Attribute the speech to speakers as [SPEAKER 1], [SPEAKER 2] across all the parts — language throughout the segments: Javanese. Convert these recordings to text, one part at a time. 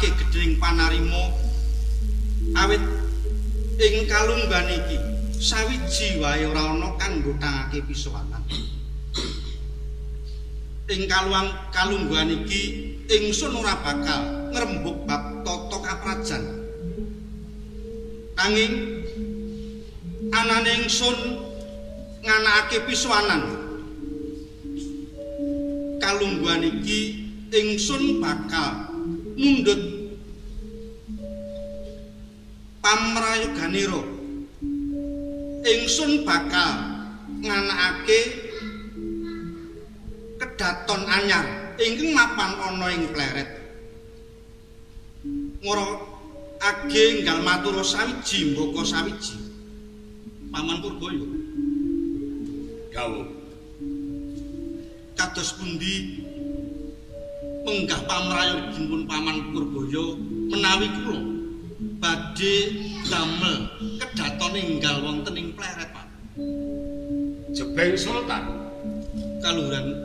[SPEAKER 1] ngaturaké gedhing panarima awit ing kalunggan iki sawiji wae ora ana kang nggothangake pisowanan. Ing kalunggan iki ingsun ora bakal ngrembug bab tata kaprajan. Nanging anane ingsun nganakake pisowanan. Kalunggan iki ingsun bakal mundhut pamrayoganira. Ingsun bakal nganakake kedaton anyar ingkang mapan ana ing pleret. Ngora age enggal matur sawiji mbaka sawiji. Paman Purbaya.
[SPEAKER 2] Dawuh.
[SPEAKER 1] Kados pundi menggah pamrayoginipun Paman Purbaya menawi kula badhe damel kedaton enggal wonten ing pleret, Pak.
[SPEAKER 2] Jebeng Sultan.
[SPEAKER 1] Kaluhuran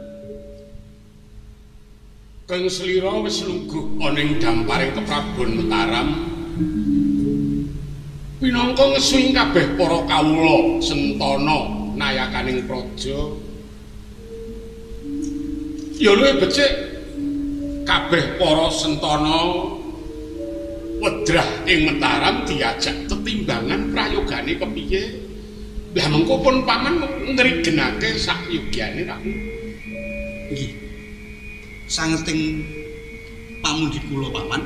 [SPEAKER 2] Kang Slira wis lungguh ana ing damparing keprabon Mataram. Pinangka ngesuing kabeh para kawula Sentana nayakaning praja. Ya luwih becik kabeh para Sentana wedrah ing Mataram diajak tetimbangan prayogane kepiye. Lah mengko pun paman ngrigenake sak yogyane ra.
[SPEAKER 1] Nggih. Sangeting pamundi kula paman.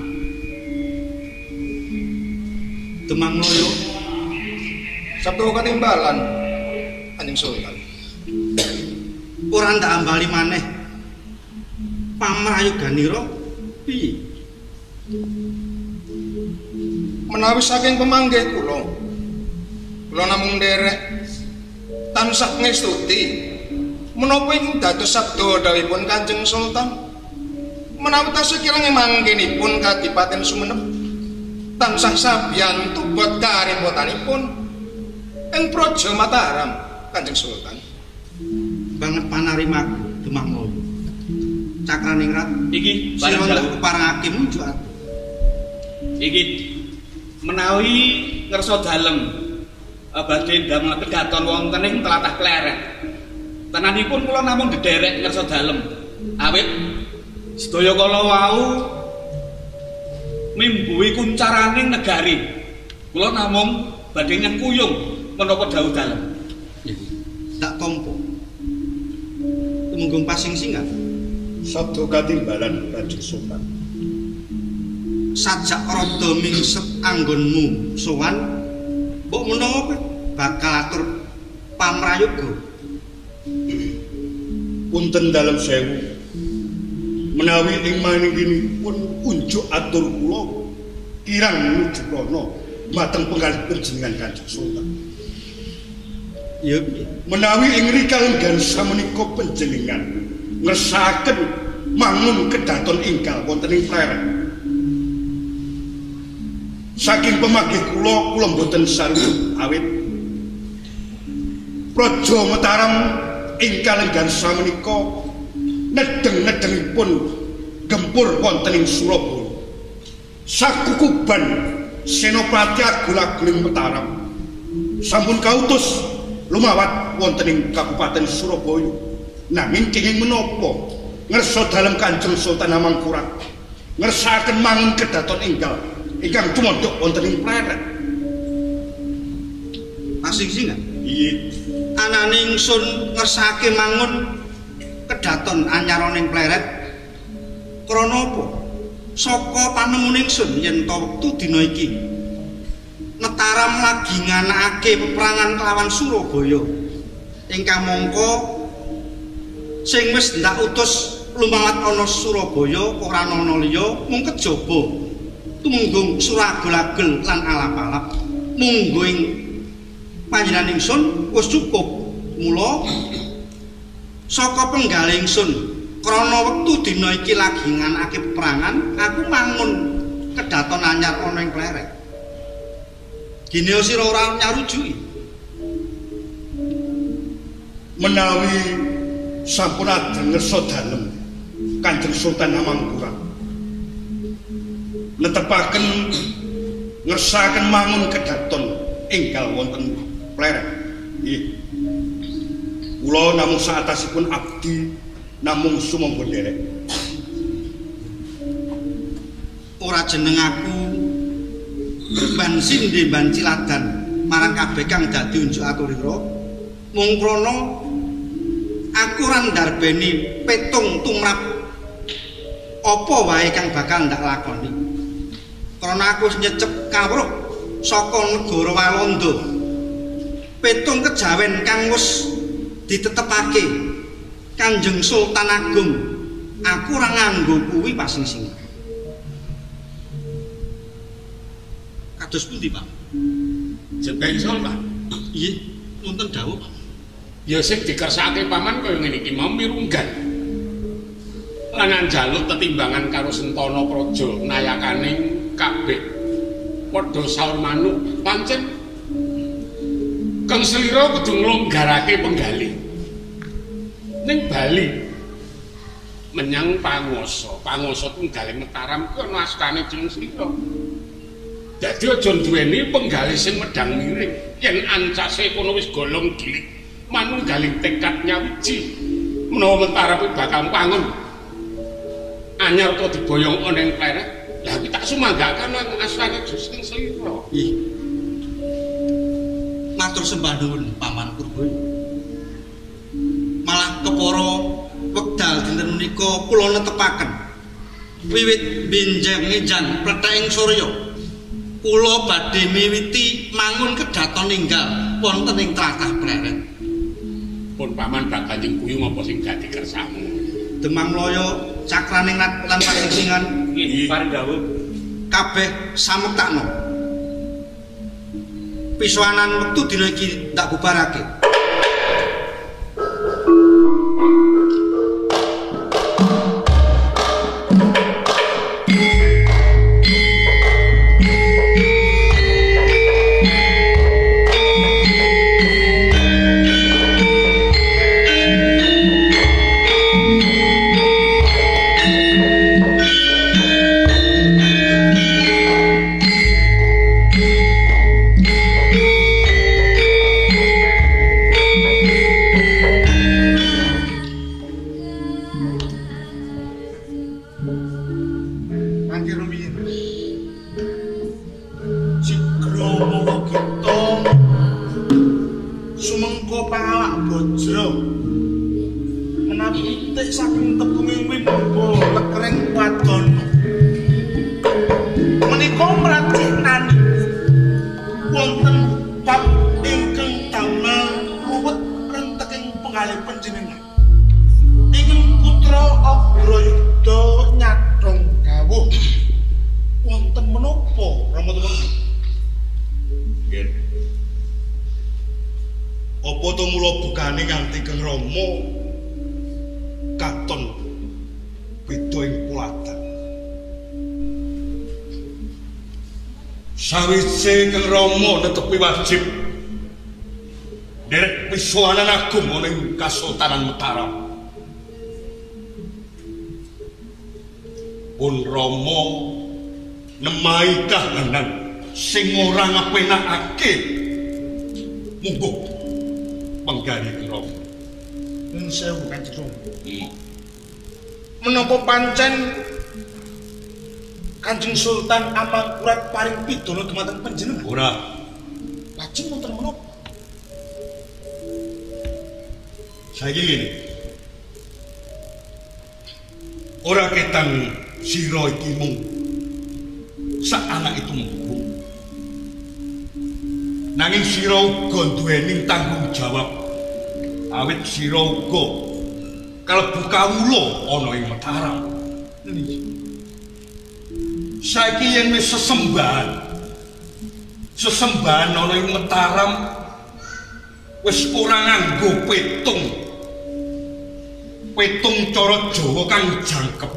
[SPEAKER 1] Demang loyo
[SPEAKER 3] Sabtu katimbalan Kanjeng Sultan.
[SPEAKER 1] Ora ndak ambali maneh pamrayoganira piye?
[SPEAKER 3] Menawi saking pemanggih kula namung nderek tansah ngestuti menapa ing dados sabda dawuhipun Kanjeng Sultan. Menawi tasih kirang manggenipun Kadipaten Sumenep tansah sabiyantu bot karimbotanipun ing praja Mataram, Kanjeng Sultan.
[SPEAKER 1] Banget panarimaku Demang Loyo. Cakraningrat
[SPEAKER 4] iki
[SPEAKER 1] sira ndak keparengake munjuk ati.
[SPEAKER 4] Iki menawi ngersa dalem badhe ndamel kedaton wonten ing tlatah Pleret. Tenanipun kula namung dederek ngersa dalem. Awit sedaya kala wau mimbuhi kuncaraning negari. Kula namung badhe nyengkuyung menapa dawuh dalem.
[SPEAKER 1] Tak tampa. Tumunggung pasing singat.
[SPEAKER 2] Sabda katimbalan Kanjeng Sultan.
[SPEAKER 1] Sajak rada mingset anggonmu sowan mbok menawa bakal atur pamrayoga.
[SPEAKER 2] Punten dalem sewu. Menawi ing maningipun unjuk atur kula kirang nuju kana mateng penggalih panjenengan Kanjeng Sultan.
[SPEAKER 1] Ya,
[SPEAKER 2] menawi ing rikala samenika panjenengan ngersakaken mangun kedaton ingkang wonten ing Pleret. Saking pemanggih kula mboten sarujuk awit praja Mataram ingkang lenggan samenika nedeng-nedengipun gempur wonten ing Surabaya. Sakukuban Senopati Agul-aguling Mataram sampun kautus lumawat wonten ing Kabupaten Surabaya. Nanging kenging menapa ngersa dalem Kanjeng Sultan Hamangkurat ngersakaken mangun kedaton enggal ingkang tumondok wonten ing Pleret.
[SPEAKER 1] Pasing singat.
[SPEAKER 2] Iya.
[SPEAKER 1] Anane ingsun ngersake mangun kedaton anyar ning Pleret. Krana apa? Saka panemuning ingsun yen ta wektu dina iki Mataram lagi nganakake peperangan kelawan Surabaya. Ingkang mongko sing wis ndak utus lumawat ana Surabaya ora ana liya mung kejaba tumunggung Suragul-agul lan alap-alap. Munggo ing panjenengan ingsun wis cukup. Mula saka penggalih ingsun krana wektu dina iki lagi nganakake peperangan, aku mangun kedaton anyar ana ing Pleret. Gini sira ora nyarujuki.
[SPEAKER 2] Menawi sampun adeng ngersa dalem Kanjeng Sultan Hamangkurat netepaken ngersaken mangun kedaton enggal wonten Pleret. Nggih. Kula namung saatasipun abdi namung sumangga nderek.
[SPEAKER 1] Ora jeneng aku ban sindhe ban ciladan marang kabeh kang dadi unjuk aturira. Mung krana aku ora ndarbeni petung tumrap apa wae kang bakal ndak lakoni. Krana aku nyecep kawruh saka negara Walanda. Petung kejawen kang wis ditetepake Kanjeng Sultan Agung, aku ora nganggo kuwi pasing-sing. Kados pundi, Pak?
[SPEAKER 5] Jepensol, Pak.
[SPEAKER 1] Nggih, wonten dawuh, Pak.
[SPEAKER 5] Ya sing dikersakake paman kaya ngene iki mau mirunggan. Lan njaluk tetimbangan karo Sentana Praja nayakaning kabeh padha saur manuk pancen Kang Slira kudu nglonggarake penggalih. Ning Bali menyang Panguwasa. Panguwasa tunggal Mataram ku ana astane jeneng Slira. Dadi aja duweni penggalih sing medang miring. Yen ancase kono wis golong gilik, manunggaling tekad nyawiji. Menawa Mataram bakal pangun. Anyar to diboyong ana ing Pleret. Lah iki tak sumanggakan nang astane jeneng Slira.
[SPEAKER 1] Nggih. Matur sembah nuwun Paman Purba. Malah kepara wekdal dinten menika kula netepaken wiwit benjang-enjang pletheking surya kula badhe miwiti mangun kedaton ninggal wonten ing tlatah Pleret.
[SPEAKER 5] Pun paman bakal nyengkuyu apa sing dadi kersamu.
[SPEAKER 1] Demang Mlaya cakraning lan pasingsingan
[SPEAKER 4] Nggih, paring dawuh.
[SPEAKER 1] kabeh samektakno. Pisoanan wektu dina iki ndak bubarake.
[SPEAKER 2] Sawise Kang Rama netepi wajib nderek pisoanan agung ana ing Kasultanan Mataram. Pun Rama nemahi kahanan sing ora ngapenakake. Monggo penggalih Kang Rama.
[SPEAKER 3] Nun sewu Kanjeng. Menapa pancen Kanjeng Sultan Amangkurat paring pidana dumateng panjenengan?
[SPEAKER 2] Ora.
[SPEAKER 3] Lajeng wonten menapa?
[SPEAKER 2] Saiki ngene. Ora ketang sira iki mung sak anak itu mung. Nanging sira uga duweni tanggung jawab. Awit sira uga kalebu kawula ana ing Mataram. Saiki yen wis sesembahan ana ing Mataram wis ora nganggo petung cara Jawa kang jangkep.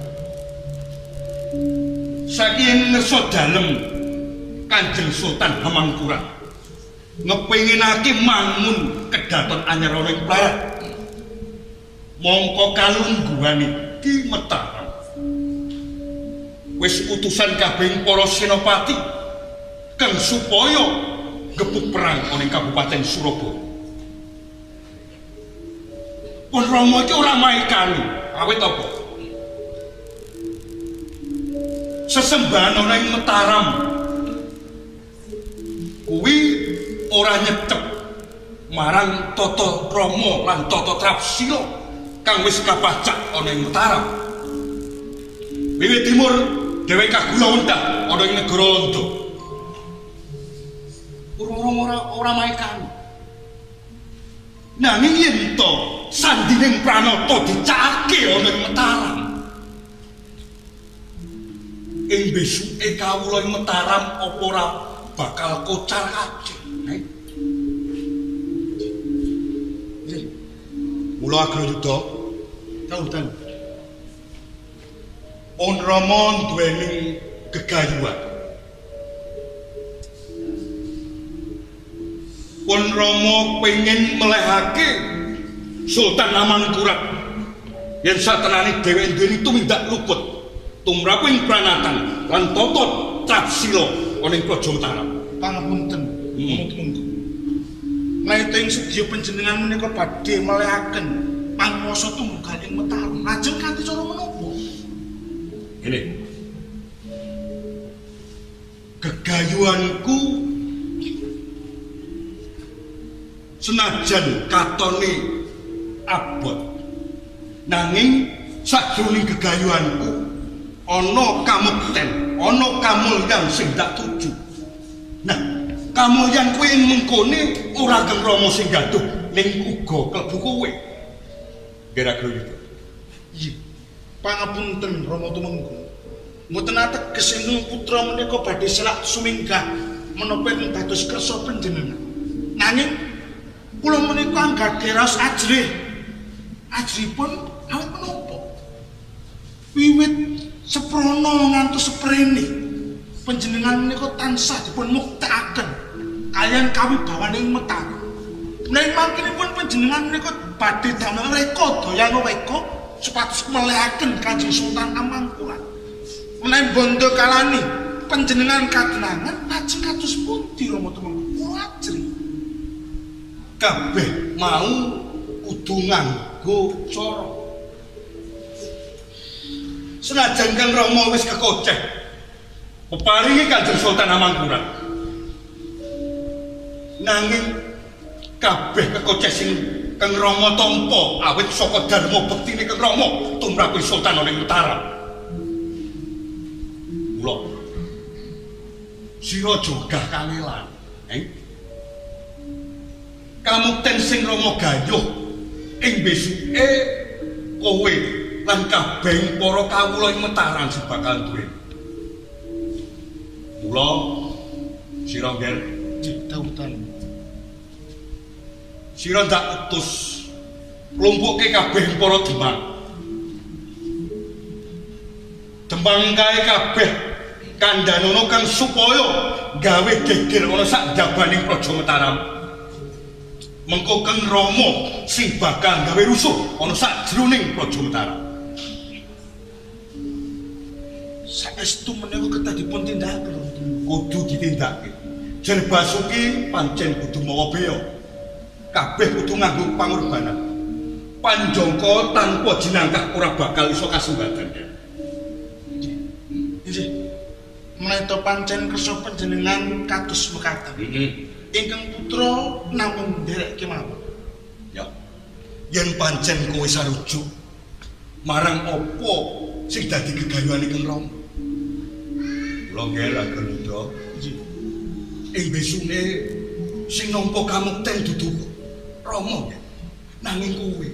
[SPEAKER 2] Saiki yen ngersa dalem Kanjeng Sultan Hamangkurat ngepinginake mangun kedaton anyar ana ing Pleret, mongko kalungguhan iki Mataram wis utusan kabeh para senopati kang supaya gebuk perang ana ing Kabupaten Surabaya. Pun Rama iki ora maikani, awit apa? Sesembahan ana ing Mataram kuwi ora nyetep marang Tata Rama lan Tata Trapsila kang wis kapacak ana ing Mataram. Wiwit timur dheweke kagula wendah ana ing negara Londo. Ora maikani. Nanging yen to sandining Pranata dicakake ana ing Mataram. Ing besuke kawula ing Mataram apa ora bakal kocar kacir. Mula Agrayuda tautan. On Rama duweni gegayuhan. Pun Rama pengen melehake Sultan Amangkurat yen satenane dheweke duweni tumindak luput tumraping pranatan lan Tata Trapsila ana ing Praja Mataram.
[SPEAKER 3] Pangapunten, monggo. Mayit ing sedya panjenengan menika badhe melehaken pangwasa tunggal ing Mataram. Lajeng kanthi cara menapa?
[SPEAKER 2] Ini gegayuhanku senajan katone abot nanging sajroning gegayuhanku ana kamukten, ana kamulyan sing dak tuju. Nah, kamulyan kuwi ing mengkone ora kang Rama sing gaduh ning uga klebu kowe. Agrayuda.
[SPEAKER 3] Iya. Pangapunten Rama tumenggung. Mboten ateges ing putra menika badhe selak suminggah menapa ing dados kersa panjenengan. Nanging kula menika anggadhe raos ajrih. Ajrihipun awit menapa? Wiwit seprono ngantos seprene panjenengan menika tansah dipun muktakaken kaliyan kawibawaning Mataram. Menawi mangkenipun panjenengan menika badhe damel reka daya weka supados melehaken Kanjeng Sultan Amangkurat. Menawi bondo kalani panjenengan kadenangan lajeng kados pundi Rama tumenggung kula ajrih.
[SPEAKER 2] Kabeh mau kudu nganggo cara. Senajan Kang Rama wis kekoceh peparingi Kanjeng Sultan Amangkurat. Nanging kabeh kekoceh sing Kang Rama tampa awit saka dharma bektine Kang Rama tumrap Sultan ana ing Mataram. Mula sira jogah kangelan, kamukten sing Rama gayuh ing besuke kowe lan kabeh para kawula ing Mataram sing bakal duwe. Mula sira ngger
[SPEAKER 3] ditautan.
[SPEAKER 2] Sira ndak utus klompoke kabeh para Demang. Demang kae kabeh kandhanono kang supaya gawe geger ana sak jabaning Praja Mataram. Mengko Kang Rama sing bakal gawe rusuh ana sak jroning Praja Mataram.
[SPEAKER 3] Saestu menika kedah dipun tindakaken.
[SPEAKER 2] Kudu ditindakake. Jan Basuki pancen kudu mawa beya. Kabeh kudu nganggo pangorbanan. Panjangka tanpa jinangkah ora bakal iso kasumbadan.
[SPEAKER 3] Nggih. Menawi pancen kersa panjenengan kados mekaten. Ingkang putra namung nderek kemawon.
[SPEAKER 2] Ya. Yen pancen kowe sarujuk marang apa sing dadi gegayuhane Kang Rama. Kula ngger Agrayuda.
[SPEAKER 3] Nggih.
[SPEAKER 2] Ing besune sing nampa kamukten dudu Rama nanging kowe.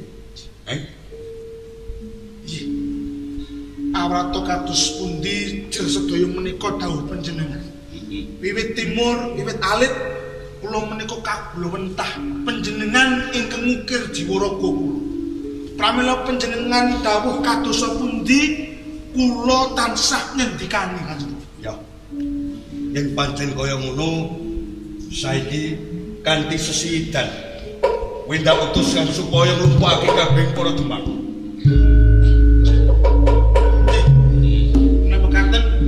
[SPEAKER 3] Nggih. Awrata kados pundi jer sedaya menika dawuh panjenengan. Wiwit timur, wiwit alit kula menika kagula wentah panjenengan ingkang ngukir jiwa raga kula. Pramila panjenengan dawuh kados pundi kula tansah ngendikani kanjeng.
[SPEAKER 2] Ya. Yen pancen kaya ngono saiki kanthi sesidan winda utus kan supaya nglumpukake kabeh para Demang.
[SPEAKER 3] Napa kanten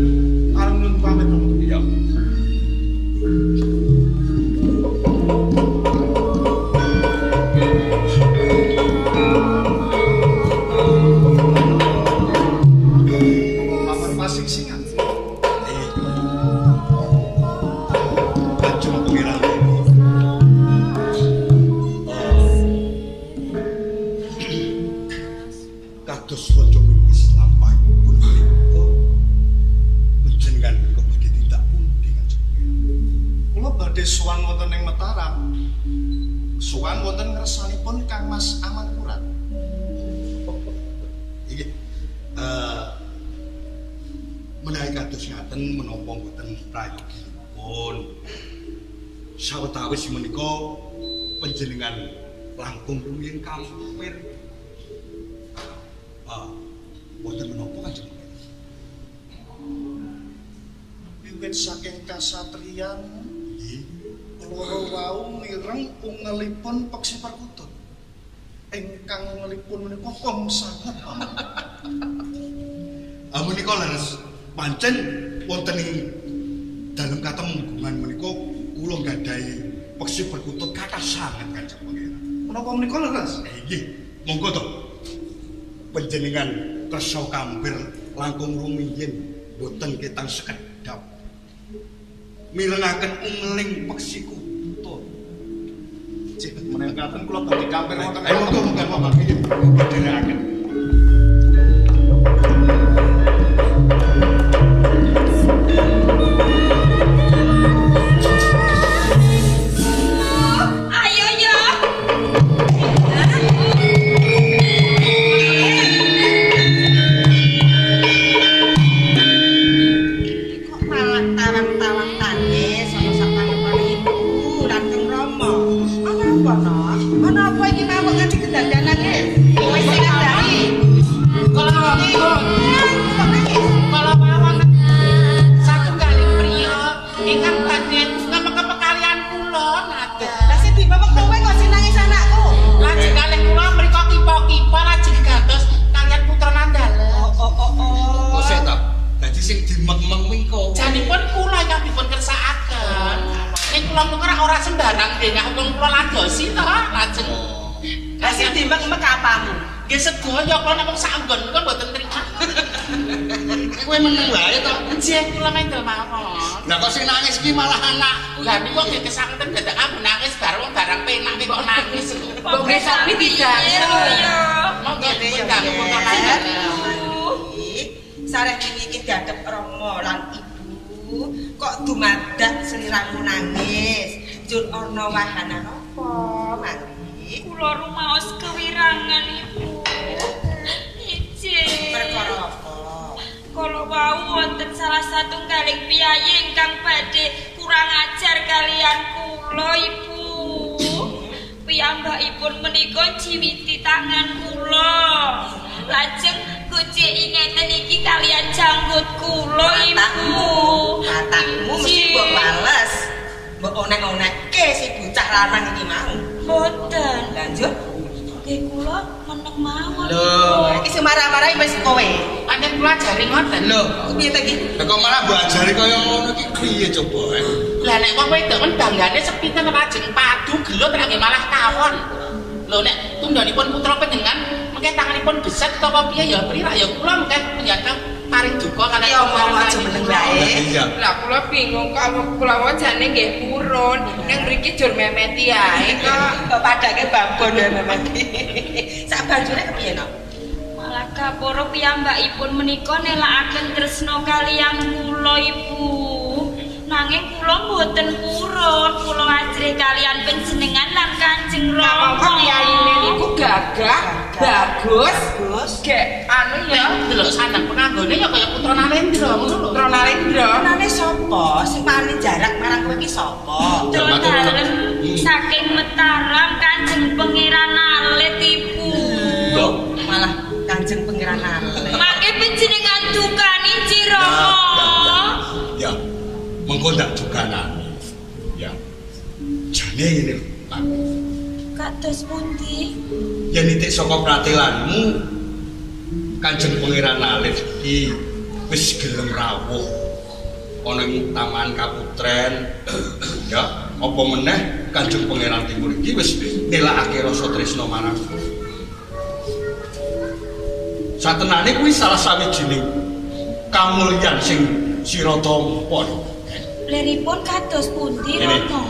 [SPEAKER 3] sowan wonten ngersanipun Kang Mas Amankurat.
[SPEAKER 2] Iki menawi kados ngaten menapa boten prayogipun. Sawetawis menika panjenengan langkung rumiyin kampir. Boten menapa kanjeng.
[SPEAKER 3] Wiwit saking kasatriyan loro wau mireng ungelipun peksi perkutut. Ingkang ungelipun menika kong sanget.
[SPEAKER 2] Menika leres pancen wonten ing dalem katemunggungan menika kula gadhahi peksi perkutut kathah sanget kanjeng pangeran.
[SPEAKER 3] Menapa menika leres?
[SPEAKER 2] Nggih, monggo to. Panjenengan kersa kampir langkung rumiyin boten ketang sekedhap. Mirengaken ungeling peksi kutut.
[SPEAKER 3] Cek menengkaken kula badhe kampir wonten.
[SPEAKER 2] Ayo monggo nggih. Padherekaken.
[SPEAKER 5] Lah kok sing nangis iki malah anakku. Lah niku kok kesangeten dadak aku nangis barang penak kok nangis.
[SPEAKER 6] Kok sapi tidak.
[SPEAKER 5] Monggo dikang motor
[SPEAKER 6] sareh iki dadep Rama lan Ibu kok dumadak sliramu nangis. Jur ana wahana napa, Manggi?
[SPEAKER 7] Kula rumaos kewirangan, Ibu. Ijin.
[SPEAKER 6] Perkara apa?
[SPEAKER 7] Kalau wau wonten salah satunggaling piyayi ingkang badhe kurang ajar kalian kula, Ibu. Piyambakipun menika jiwiti tangan kula. Lajeng kuci ingeten iki kalian janggut kula, Ibu.
[SPEAKER 6] Katakmu mesti mbok bales. Mbok onek-onekke si bocah lanang iki mau.
[SPEAKER 7] Boten.
[SPEAKER 6] Lanjut.
[SPEAKER 7] Nggih kula meneng mawon.
[SPEAKER 6] Lho, iki sing marah-marahi wis kowe.
[SPEAKER 5] Pancen kula ajari ngoten.
[SPEAKER 6] Lho, piye ta iki?
[SPEAKER 2] Lah kok malah mbok ajari kaya ngono iki piye coba?
[SPEAKER 5] Lah nek wong wedok men banggane sepinten lajeng padu gelut nggih malah kawon. Lho nek tundhanipun putra panjenengan mengke tanganipun beset apa piye ya prirak ya kula mengke penjata paring duka kalian
[SPEAKER 6] omong aja meneng wae. Lah kula bingung kok kula wajane nggih purun. Ning mriki jur memeti ae kok padake babon ya memeti. Sak banjure kepiye no?
[SPEAKER 7] Malah kaporo piyambakipun menika nelakaken tresna kaliyan kula, Ibu. Nanging kula mboten purun, kula ajre kalian panjenengan lan Kanjeng Rama.
[SPEAKER 6] Kok kiyaine niku gagah, bagus, gek anu ya.
[SPEAKER 5] Delok sanang penganggone ya kaya putra Narendra ngono lho.
[SPEAKER 6] Putra Narendra. Nane sapa? Sing paling jarak marang kowe iki sapa?
[SPEAKER 7] Dalem saking Mataram Kanjeng Pangeran Alit, Ibu.
[SPEAKER 6] Loh, malah Kanjeng Pangeran Alit.
[SPEAKER 7] Mangke panjenengan dukani Cirama.
[SPEAKER 2] Ya. Mengko ndak dukanane. Ya. Jane ngene Pak.
[SPEAKER 7] Kados pundi?
[SPEAKER 2] Yen nitik saka pratelanmu Kanjeng Pangeran Alit iki wis gelem rawuh ana ing Taman Kaputren. Ya, apa meneh Kanjeng Pangeran Timur iki wis nelakake rasa tresna marang. Satenane kuwi salah sawijining kamulyan sing sira tampa.
[SPEAKER 7] Leripun kados pundi, Rama?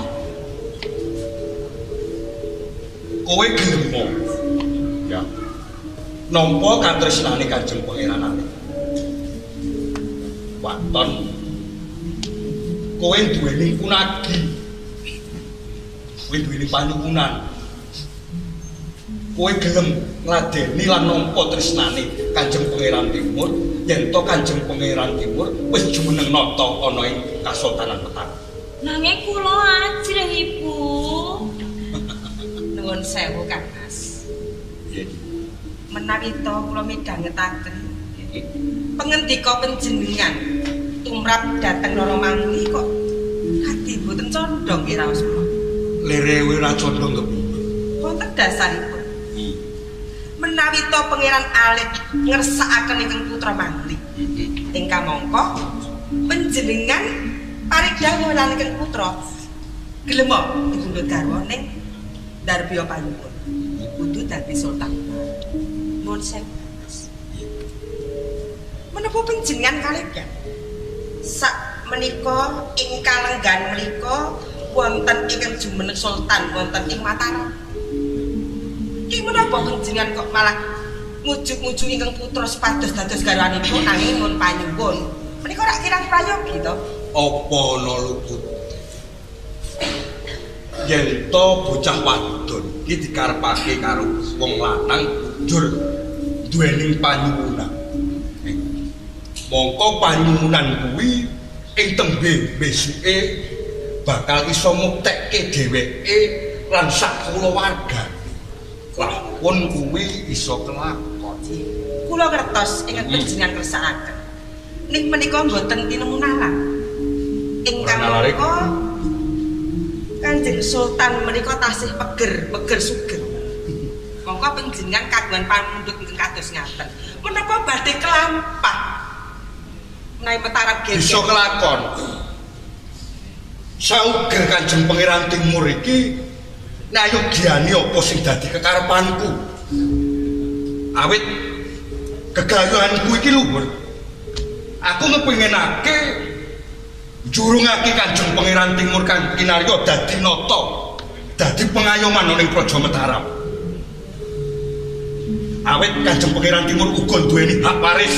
[SPEAKER 2] Kowe gelem ya. Nampa katresnane Kanjeng Pangeran Alit. Waton kowe duweni punagi. Kowe duweni panuwunan kowe gelem ngladeni lan nampa tresnane Kanjeng Pangeran Timur, yen to Kanjeng Pangeran Timur wis jumeneng nata ana ing Kasultanan Mataram.
[SPEAKER 7] Nanging kula ajrih Ibu.
[SPEAKER 6] Nuwun sewu Kang Mas.
[SPEAKER 2] Nggih.
[SPEAKER 6] Menawi to kula midhangetaken pengendika panjenengan tumrap dhateng Rara Mangli kok ati boten condong nggih raos kula.
[SPEAKER 2] Lerewe ra condong kepiye?
[SPEAKER 6] Wonten dasaripun. Menawi to Pangeran Alit ngersakaken ingkang putra Mangli. Ingkang mongko panjenengan paridhawuh lan ingkang putra gelem dipundhut garwa ning Darbiya Panyuwun. Kudu dadi sultan. Nuwun sewu. Menapa panjenengan kalih sak menika ing kalenggan menika wonten ingkang jumeneng sultan wonten ing Mataram. Ki menapa panjenengan kok malah ngujuk-ngujuk ingkang putra sepados dados garwanipun nanging mun Panyuwun. Menika rak kirang prayogi to?
[SPEAKER 2] Apa ana luput? Yen to bocah wadon iki dikarepake karo wong lanang njur duweni panyuwunan. Mongko panyuwunan kuwi ing tembe besuke bakal iso muktekke dheweke lan sak kulawargane. Lah pun kuwi iso kelakon.
[SPEAKER 6] Kula ngertos ingkang panjenengan kersakaken. Ning menika mboten tinemu nalar. Ingkang menika Kanjeng Sultan menika tasih peger sugeng. Mongko panjenengan kagungan panundhut ingkang kados ngaten. Menapa badhe kelampah menawi Mataram geger?
[SPEAKER 2] Iso kelakon. Sauger Kanjeng Pangeran Timur iki nayogyani apa sing dadi kekarepanku. Awit gegayuhanku iki luhur. Aku ngepengenake jurungake Kanjeng Pangeran Timur Kang Kinarya dadi nata, dadi pengayoman ning Praja Mataram. Awit Kanjeng Pangeran Timur uga duweni hak waris.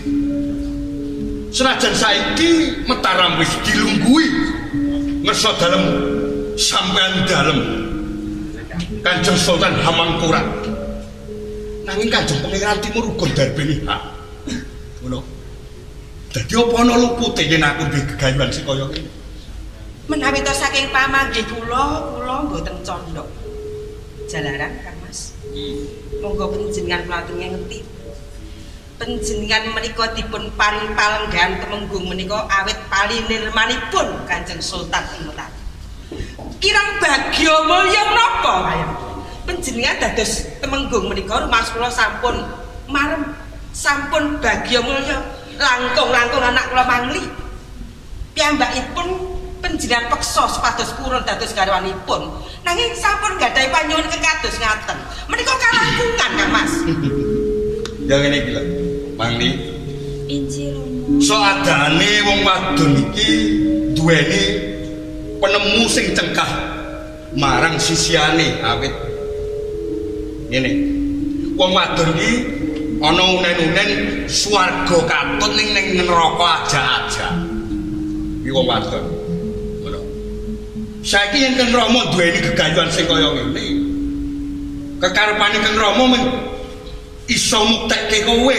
[SPEAKER 2] Senajan saiki Mataram wis dilungguhi ngersa dalem sampean dalem Kanjeng Sultan Hamangkurat. Nanging Kanjeng Pangeran Timur uga darbeni hak. Ngono. Dadi apa ana lupute yen aku duwe gegayuhan sing kaya ngene?
[SPEAKER 6] Menawi to saking pamanggih kula mboten condong. Jalaran Kang Mas. Monggo panjenengan kula aturi ngerti. Panjenengan menika dipun paring palenggan temenggung menika awit palinirmanipun Kanjeng Sultan ing Mataram. Kirang bagya mulya menapa kayang panjenengan dados temenggung menika rumas kula sampun marem, sampun bagya mulya langkung anak kula Mangli. Piyambakipun panjenengan peksa supados purun dados garwanipun. Nanging sampun gadhahi panyuwun kekados ngaten. Menika kalangkungan Kang Mas.
[SPEAKER 2] Ya ngene iki lho, Mangli.
[SPEAKER 7] Injih Romo.
[SPEAKER 2] Seadane wong wadon iki duweni penemu sing cengkah marang sisiane awit ngene. Wong wadon iki ana unen-unen swarga katut ning neraka aja-aja. Iki wong wadon. Ngono. Saiki yen Kang Rama duweni gegayuhan sing kaya ngene. Kekarepane Kang Rama men iso muktekke kowe.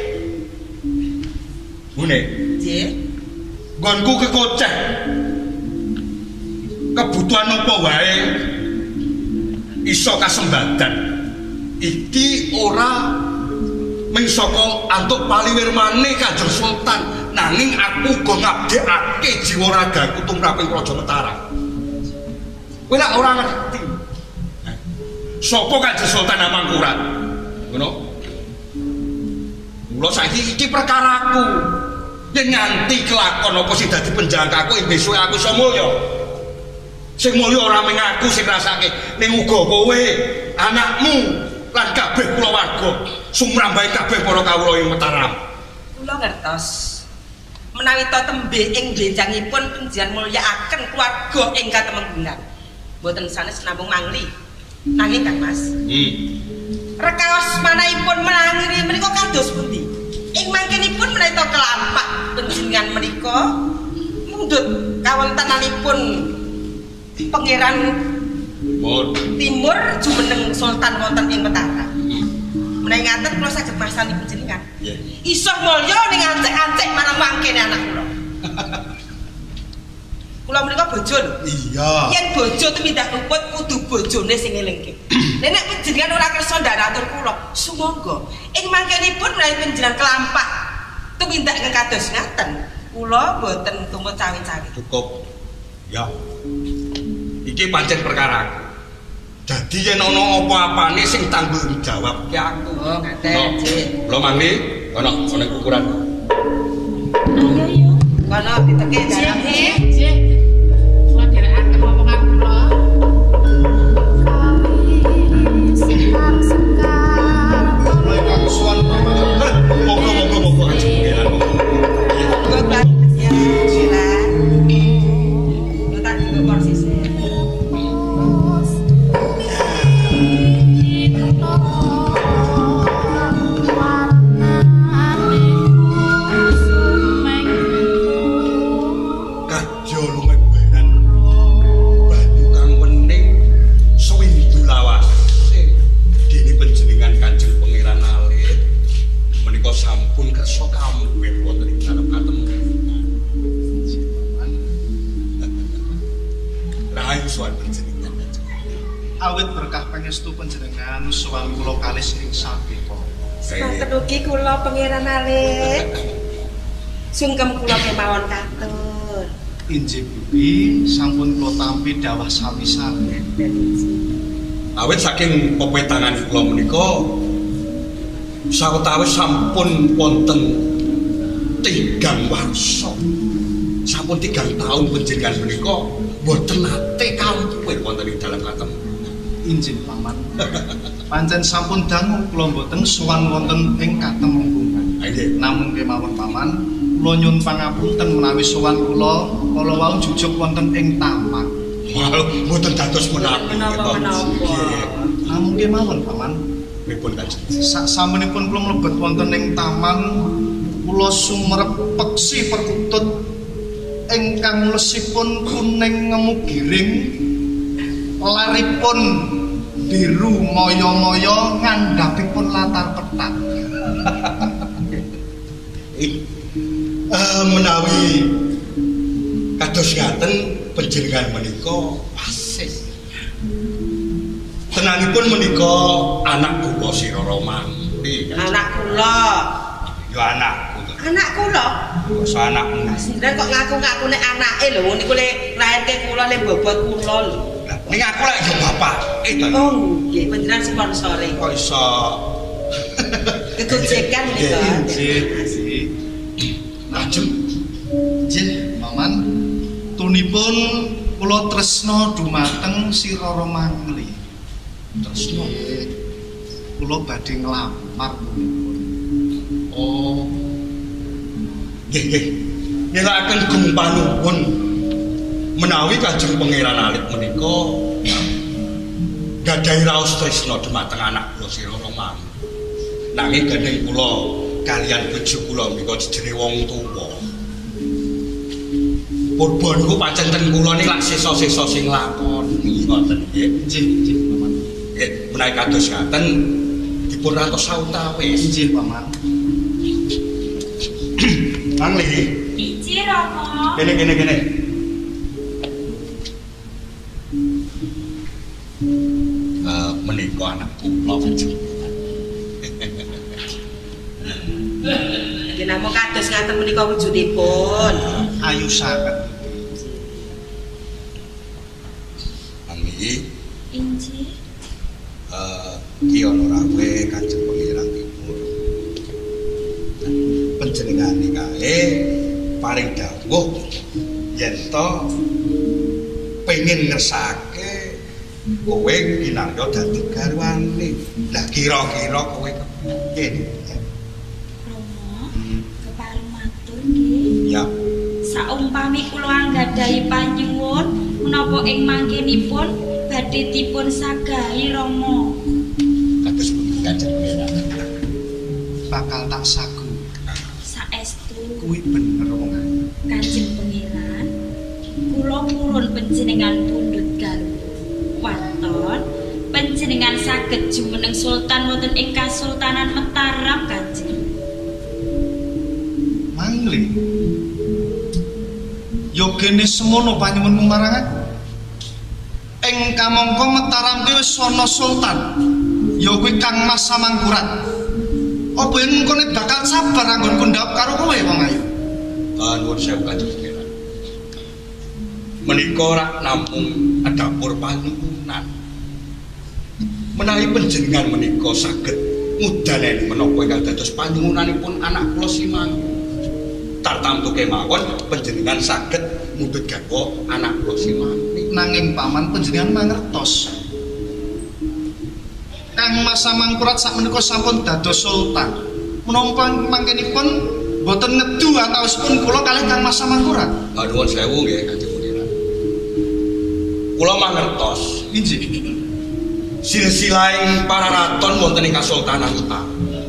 [SPEAKER 2] Ngene.
[SPEAKER 6] Nggih.
[SPEAKER 2] Nggonku kekoceh. Kebutuhan apa wae iso kasembadan. Iki ora mung saka antuk paliwirmane Kanjeng Sultan, nanging aku uga ngabdekake jiwa ragaku tumraping Praja Mataram. Kowe lak ora ngerti. Sapa Kanjeng Sultan Hamangkurat? Ngono. Mula saiki iki perkaraku. Yen nganti kelakon apa sing dadi penjangkaku besok aku iso mulya. Sing mulya ora mung aku sing rasake, ning uga kowe, anakmu lan kabeh kulawarga, sumrambahe kabeh para kawula ing Mataram.
[SPEAKER 6] Kula ngertos. Menawi to tembe ing benjangipun panjenengan mulyakaken keluarga ingkang temenggungan. Mboten sanes namung Mangli. Nanging Kang Mas. Rekaos manahipun melangiri menika kados pundi? Ing mangkenipun menawi to kelampah panjenengan menika mundhut kawontenanipun Pangeran Timur jumeneng Sultan wonten ing Mataram. menawi ngaten kula saged marsani panjenengan.
[SPEAKER 2] Nggih.
[SPEAKER 6] Iso mulya ning ancek-ancek marang mangkene anak kula. Kula menika bojo lho.
[SPEAKER 2] Iya.
[SPEAKER 6] Yen bojo tumindak luput kudu bojone sing ngelingke. Nek panjenengan ora kersa ndaratur kula, sumangga ing mangkenipun menawi panjenengan kelampah tumindak kados ngaten, kula boten tumut cawe-cawe.
[SPEAKER 2] Cukup. Ya. Iki pancen perkara. Dadi yen ana apa-apane sing tanggung jawab ki aku.
[SPEAKER 6] Oh, ngaten.
[SPEAKER 2] Lho mangli, ana ukuran.
[SPEAKER 7] Ayo yo.
[SPEAKER 6] Kono diteke dalam
[SPEAKER 7] Nggih.
[SPEAKER 6] kula dherekaken omongan kula.
[SPEAKER 2] Monggo aja pengiran monggo.
[SPEAKER 6] Bapak ya silakan. Kula tak digo porsise.
[SPEAKER 2] Kajo lumek beran. Banyu kang wening swindu lawase. Dene panjenengan Kanjeng Pangeran Alit menika sampun kersa kampir wonten ing dalem katem. Rahayu sowan panjenengan.
[SPEAKER 3] Awit berkah pangestu panjenengan sowan kula kalis ing sadepa.
[SPEAKER 6] Semanten ugi kula Pangeran Alit. Sungkem kula kemawon katur.
[SPEAKER 3] Injih Bibi, sampun kula tampi dawah sami-sami.
[SPEAKER 2] Awit saking pepetangan kula menika sawetawis sampun wonten 3 warsa. Sampun 3 taun panjenengan menika boten nate kampir wonten ing dalem katem.
[SPEAKER 3] Injih Paman. Pancen sampun dangu kula mboten sowan wonten ing katem lungkungan.
[SPEAKER 2] Nggih.
[SPEAKER 3] Namung kemawon Paman, kula nyuwun pangapunten menawi sowan kula wau jujuk wonten ing taman.
[SPEAKER 2] Mboten dados menawi.
[SPEAKER 6] Menapa-menapa.
[SPEAKER 3] Namung kemawon Paman.
[SPEAKER 2] Pripun Kanjeng?
[SPEAKER 3] Sasampunipun kula mlebet wonten ing taman, kula sumerep peksi perkutut ingkang lesipun kuning ngemu giring, laripun biru moyo-moyo ngandhapipun latar petak.
[SPEAKER 2] Menawi kados ngaten panjenengan menika pasih. Tenanipun menika anak kula Sira Romangli.
[SPEAKER 6] Anak kula.
[SPEAKER 2] Ya anakku.
[SPEAKER 6] Anak kula.
[SPEAKER 2] Basa anakmu.
[SPEAKER 6] Sinten kok ngaku-ngaku nek anake lho niku le lairke kula le bobot kula lho.
[SPEAKER 2] Ning aku lek ya bapake to.
[SPEAKER 6] Oh nggih, panjenengan sponsore.
[SPEAKER 2] Kok iso
[SPEAKER 6] Kegojekan menika.
[SPEAKER 3] Injih.
[SPEAKER 2] Ajeng.
[SPEAKER 3] Injih, Paman. Tunipun kula tresna dumateng Sira Romangli.
[SPEAKER 2] Tresna.
[SPEAKER 3] Kula badhe nglamar punipun.
[SPEAKER 2] Oh. Nggih. Nyerahaken gumpanuwun menawi Kanjeng Pangeran Alit menika gadhahi raos tresna dumateng anak kula Sira Romangli. Nanging gandeng kula kaliyan bojo kula menika jenenge wong tuwa. Purba niku pancen ten kula niki lak sesa-sesa sing lakoni ngoten nggih.
[SPEAKER 3] Injih, Paman.
[SPEAKER 2] Nggih, menawi kados ngaten dipun rantos sawetawis.
[SPEAKER 3] Injih, Paman.
[SPEAKER 2] Mangli.
[SPEAKER 7] Iji Romo.
[SPEAKER 2] Kene. Menika anak kula Kanjeng.
[SPEAKER 6] Nggih namung kados ngaten menika wujudipun.
[SPEAKER 3] Ayu saged.
[SPEAKER 2] Mangli.
[SPEAKER 7] Inji.
[SPEAKER 2] Ki ana rawe Kanjeng Pangeran Timur. Panjenengane kae paring dawuh yen to pengin ngersake kowe kinarya dadi garwane. Lah kira-kira kowe kepiye?
[SPEAKER 7] Romo. Kepareng matur nggih.
[SPEAKER 2] Ya,
[SPEAKER 7] Saumpami kula anggadhahi panyuwun menapa ing mangkenipun badhe dipun sagahi Romo.
[SPEAKER 2] kados pundi Kanjeng Pangeran.
[SPEAKER 3] Bakal tak sagu.
[SPEAKER 7] Saestu
[SPEAKER 3] Kuwi bener wong ayu.
[SPEAKER 7] Kanjeng Pangeran, kula purun panjenengan pundhut garwa. Waton panjenengan panjenengan saged jumeneng sultan wonten ing Kasultanan Mataram Kanjeng.
[SPEAKER 3] Mangli. Yogene semono panyuwunmu marang aku. Ing kamangka Mataram ki wis ana sultan. Ya kuwi Kang Mas Samangkurat. Apa yen mengkone bakal sabar anggonku ndhawuh karo kowe, Wong Ayu?
[SPEAKER 2] Nuwun sewu Kanjeng Pangeran. Menika rak namung adapur panuwunan. Menawi panjenengan menika saged ngudaleni menapa ingkang dados panuwunanipun anak kula Simangun. Tartamtu kemawon panjenengan saged mundhut garwa anak kula Simangun.
[SPEAKER 3] Nanging paman panjenengan mangertos. Kang Mas Samangkurat sakmenika sampun dados sultan. Menapa mangkenipun boten ngedu antawisipun kula kalih Kang Mas Samangkurat?
[SPEAKER 2] Nuwun sewu nggih Kanjeng Pangeran. Kula mangertos
[SPEAKER 3] Injih.
[SPEAKER 2] silsilaing para raton wonten ing Kasultanan Mataram.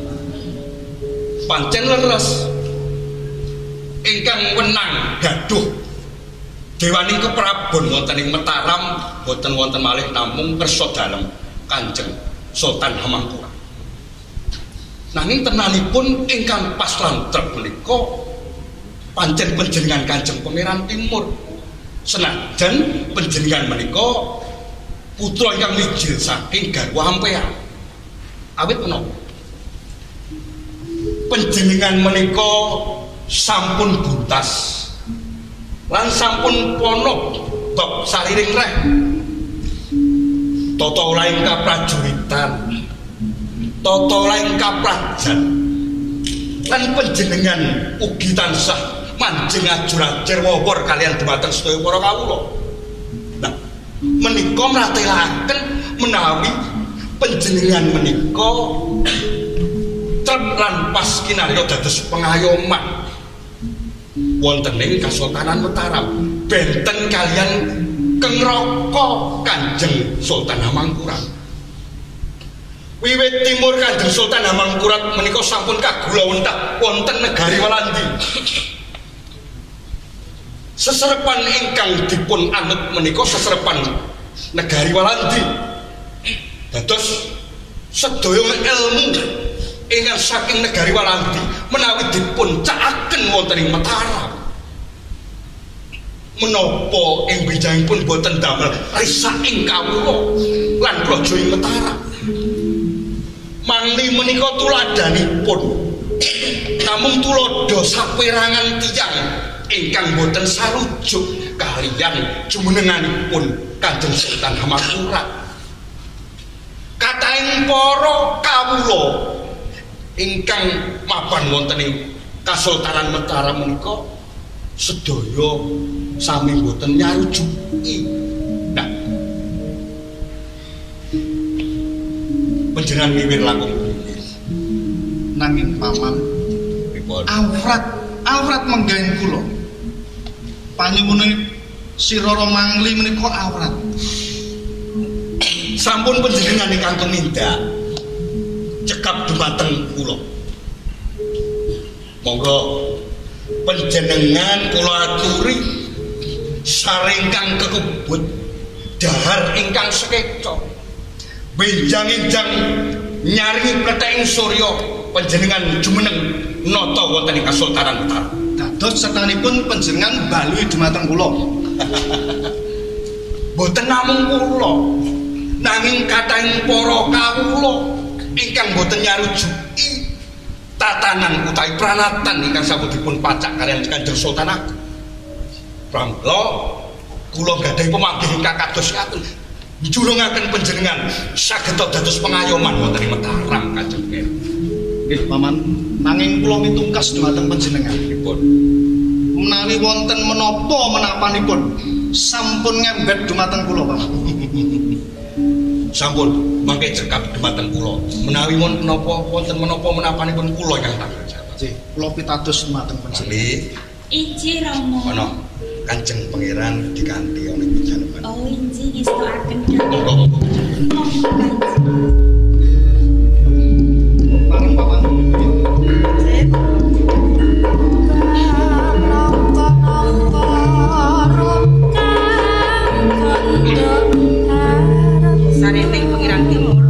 [SPEAKER 2] Pancen leres ingkang wenang gaduh dewaning keprabon wonten ing Mataram boten wonten malih namung kersa dalem Kanjeng Sultan Hamangkurat. Nanging tenanipun ingkang pas lan trep menika pancen panjenengan Kanjeng Pangeran Timur. Senajan panjenengan menika putra ingkang mijil saking garwa ampeyan. Awit menapa? Panjenengan menika sampun buntas lan sampun pono bab sariring reh. Tata laing kaprajuritan, tata laing kaprajan, lan panjenengan ugi tansah manjing ajur-ajur wawor kalian dumateng sedaya para kawula. Nah, menika mratelaken menawi panjenengan menika trep lan pas kinarya dados pengayoman wonten ing Kasultanan Mataram benten kalian Keng Raka Kanjeng Sultan Hamangkurat. Wiwit timur Kanjeng Sultan Hamangkurat menika sampun kagula wonten negari Walandi. Seserepan ingkang dipun anut menika seserepan negari Walandi. Dados sedaya ilmu ingkang saking negari Walandi menawi dipun cakaken wonten ing Mataram. Menapa ing bijangipun boten damel risak ing kawula lan praja ing Mataram. Mangli menika tuladanipun namung tuladha saperangan tiyang ingkang boten sarujuk kaliyan jumenenganipun Kanjeng Sultan Hamangkurat. Katahing para kawula ingkang mapan wonten ing Kasultanan Mataram menika sedaya sami boten nyarujuki. Nah, panjenengan wiwit langkung
[SPEAKER 3] Nanging paman awrat menggaing kula. Panyuwun Sirara Mangli menika awrat.
[SPEAKER 2] Sampun panjenengan ingkang tumindak cekap dumateng kula. Monggo panjenengan kula aturi saringkang kekebut dahar ingkang sekeca benjang-enjang nyaringi pleteking surya panjenengan jumeneng nata wonten ing Kasultanan Mataram.
[SPEAKER 3] Dados sertanipun panjenengan balui dumateng kula.
[SPEAKER 2] Boten namung kula nanging katahing para kawula ingkang boten nyarujuki tatanan utawi pranatan ingkang sampun dipun pacak kaliyan Kanjeng Sultan Agung. Pramila kula gadhahi pamanggih ingkang kados ngaten njulungaken panjenengan saged dados pengayoman wonten ing Mataram Kanjeng Pangeran.
[SPEAKER 3] Nggih paman, nanging kula mitungkas dumateng panjenengan.
[SPEAKER 2] Pripun?
[SPEAKER 3] Menawi wonten menapa menapanipun sampun ngembet dumateng kula, Paman.
[SPEAKER 2] Sampun mangke cekap dumateng kula. Menawi wonten menapa menapanipun kula ingkang tanggung jawab.
[SPEAKER 3] Nggih, kula pitados dumateng panjenengan.
[SPEAKER 7] Inji Rama.
[SPEAKER 2] Ana Kanjeng Pangeran dikanthi ana ing panjenengan.
[SPEAKER 7] Oh inji ngestoaken
[SPEAKER 2] Monggo.
[SPEAKER 3] Bareng paman.
[SPEAKER 6] Sarene Pangeran Timur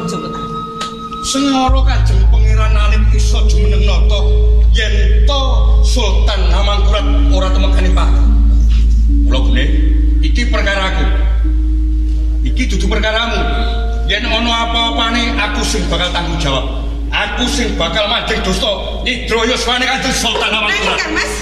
[SPEAKER 6] Praja Mataram.
[SPEAKER 2] Sengara Kanjeng Pangeran Alim isa jumeneng nata yen to Sultan Hamangkurat ora temekani patung. Mula gune iki perkaraku. Iki dudu perkaramu. Yen ana apa-apane aku sing bakal tanggung jawab. Aku sing bakal mandheng dosa Nidraya swane Kanjeng Sultan Hamangkurat.
[SPEAKER 6] Kang Mas.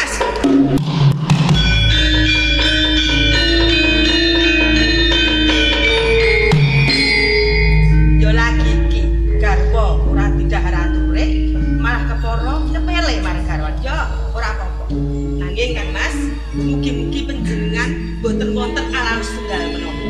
[SPEAKER 6] Yo lagi iki garwa ora didhaharature, malah kepara nyepele marang garwan. Yo ora apa-apa. Nanging Kang Mas, mugi-mugi panjenengan boten wonten alam setunggal menapa.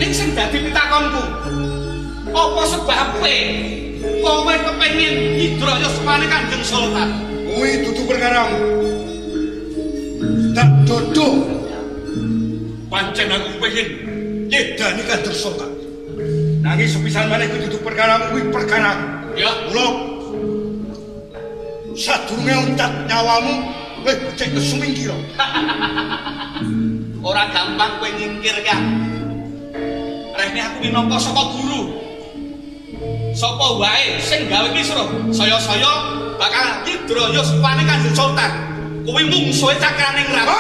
[SPEAKER 4] Ning sing dadi pitakonku, apa sebabe kowe kepengin Hidroyo sepane Kanjeng Sultan?
[SPEAKER 2] Kuwi dudu perkaramu. Tak dodo. Pancen aku pengen nyedani Kanjeng Sultan. Nanging sepisan maneh kuwi dudu perkaramu, kuwi perkaraku.
[SPEAKER 4] Ya,
[SPEAKER 2] Mula sadurunge uncat nyawamu kowe becik kesumingkira.
[SPEAKER 4] ora gampang kowe nyingkir kan. Rene aku minangka saka guru. Sapa wae sing gawe kisruh, saya-saya bakal Hidroyo supane Kanjeng Sultan. Kuwi mungsuhe cakraning Ratu.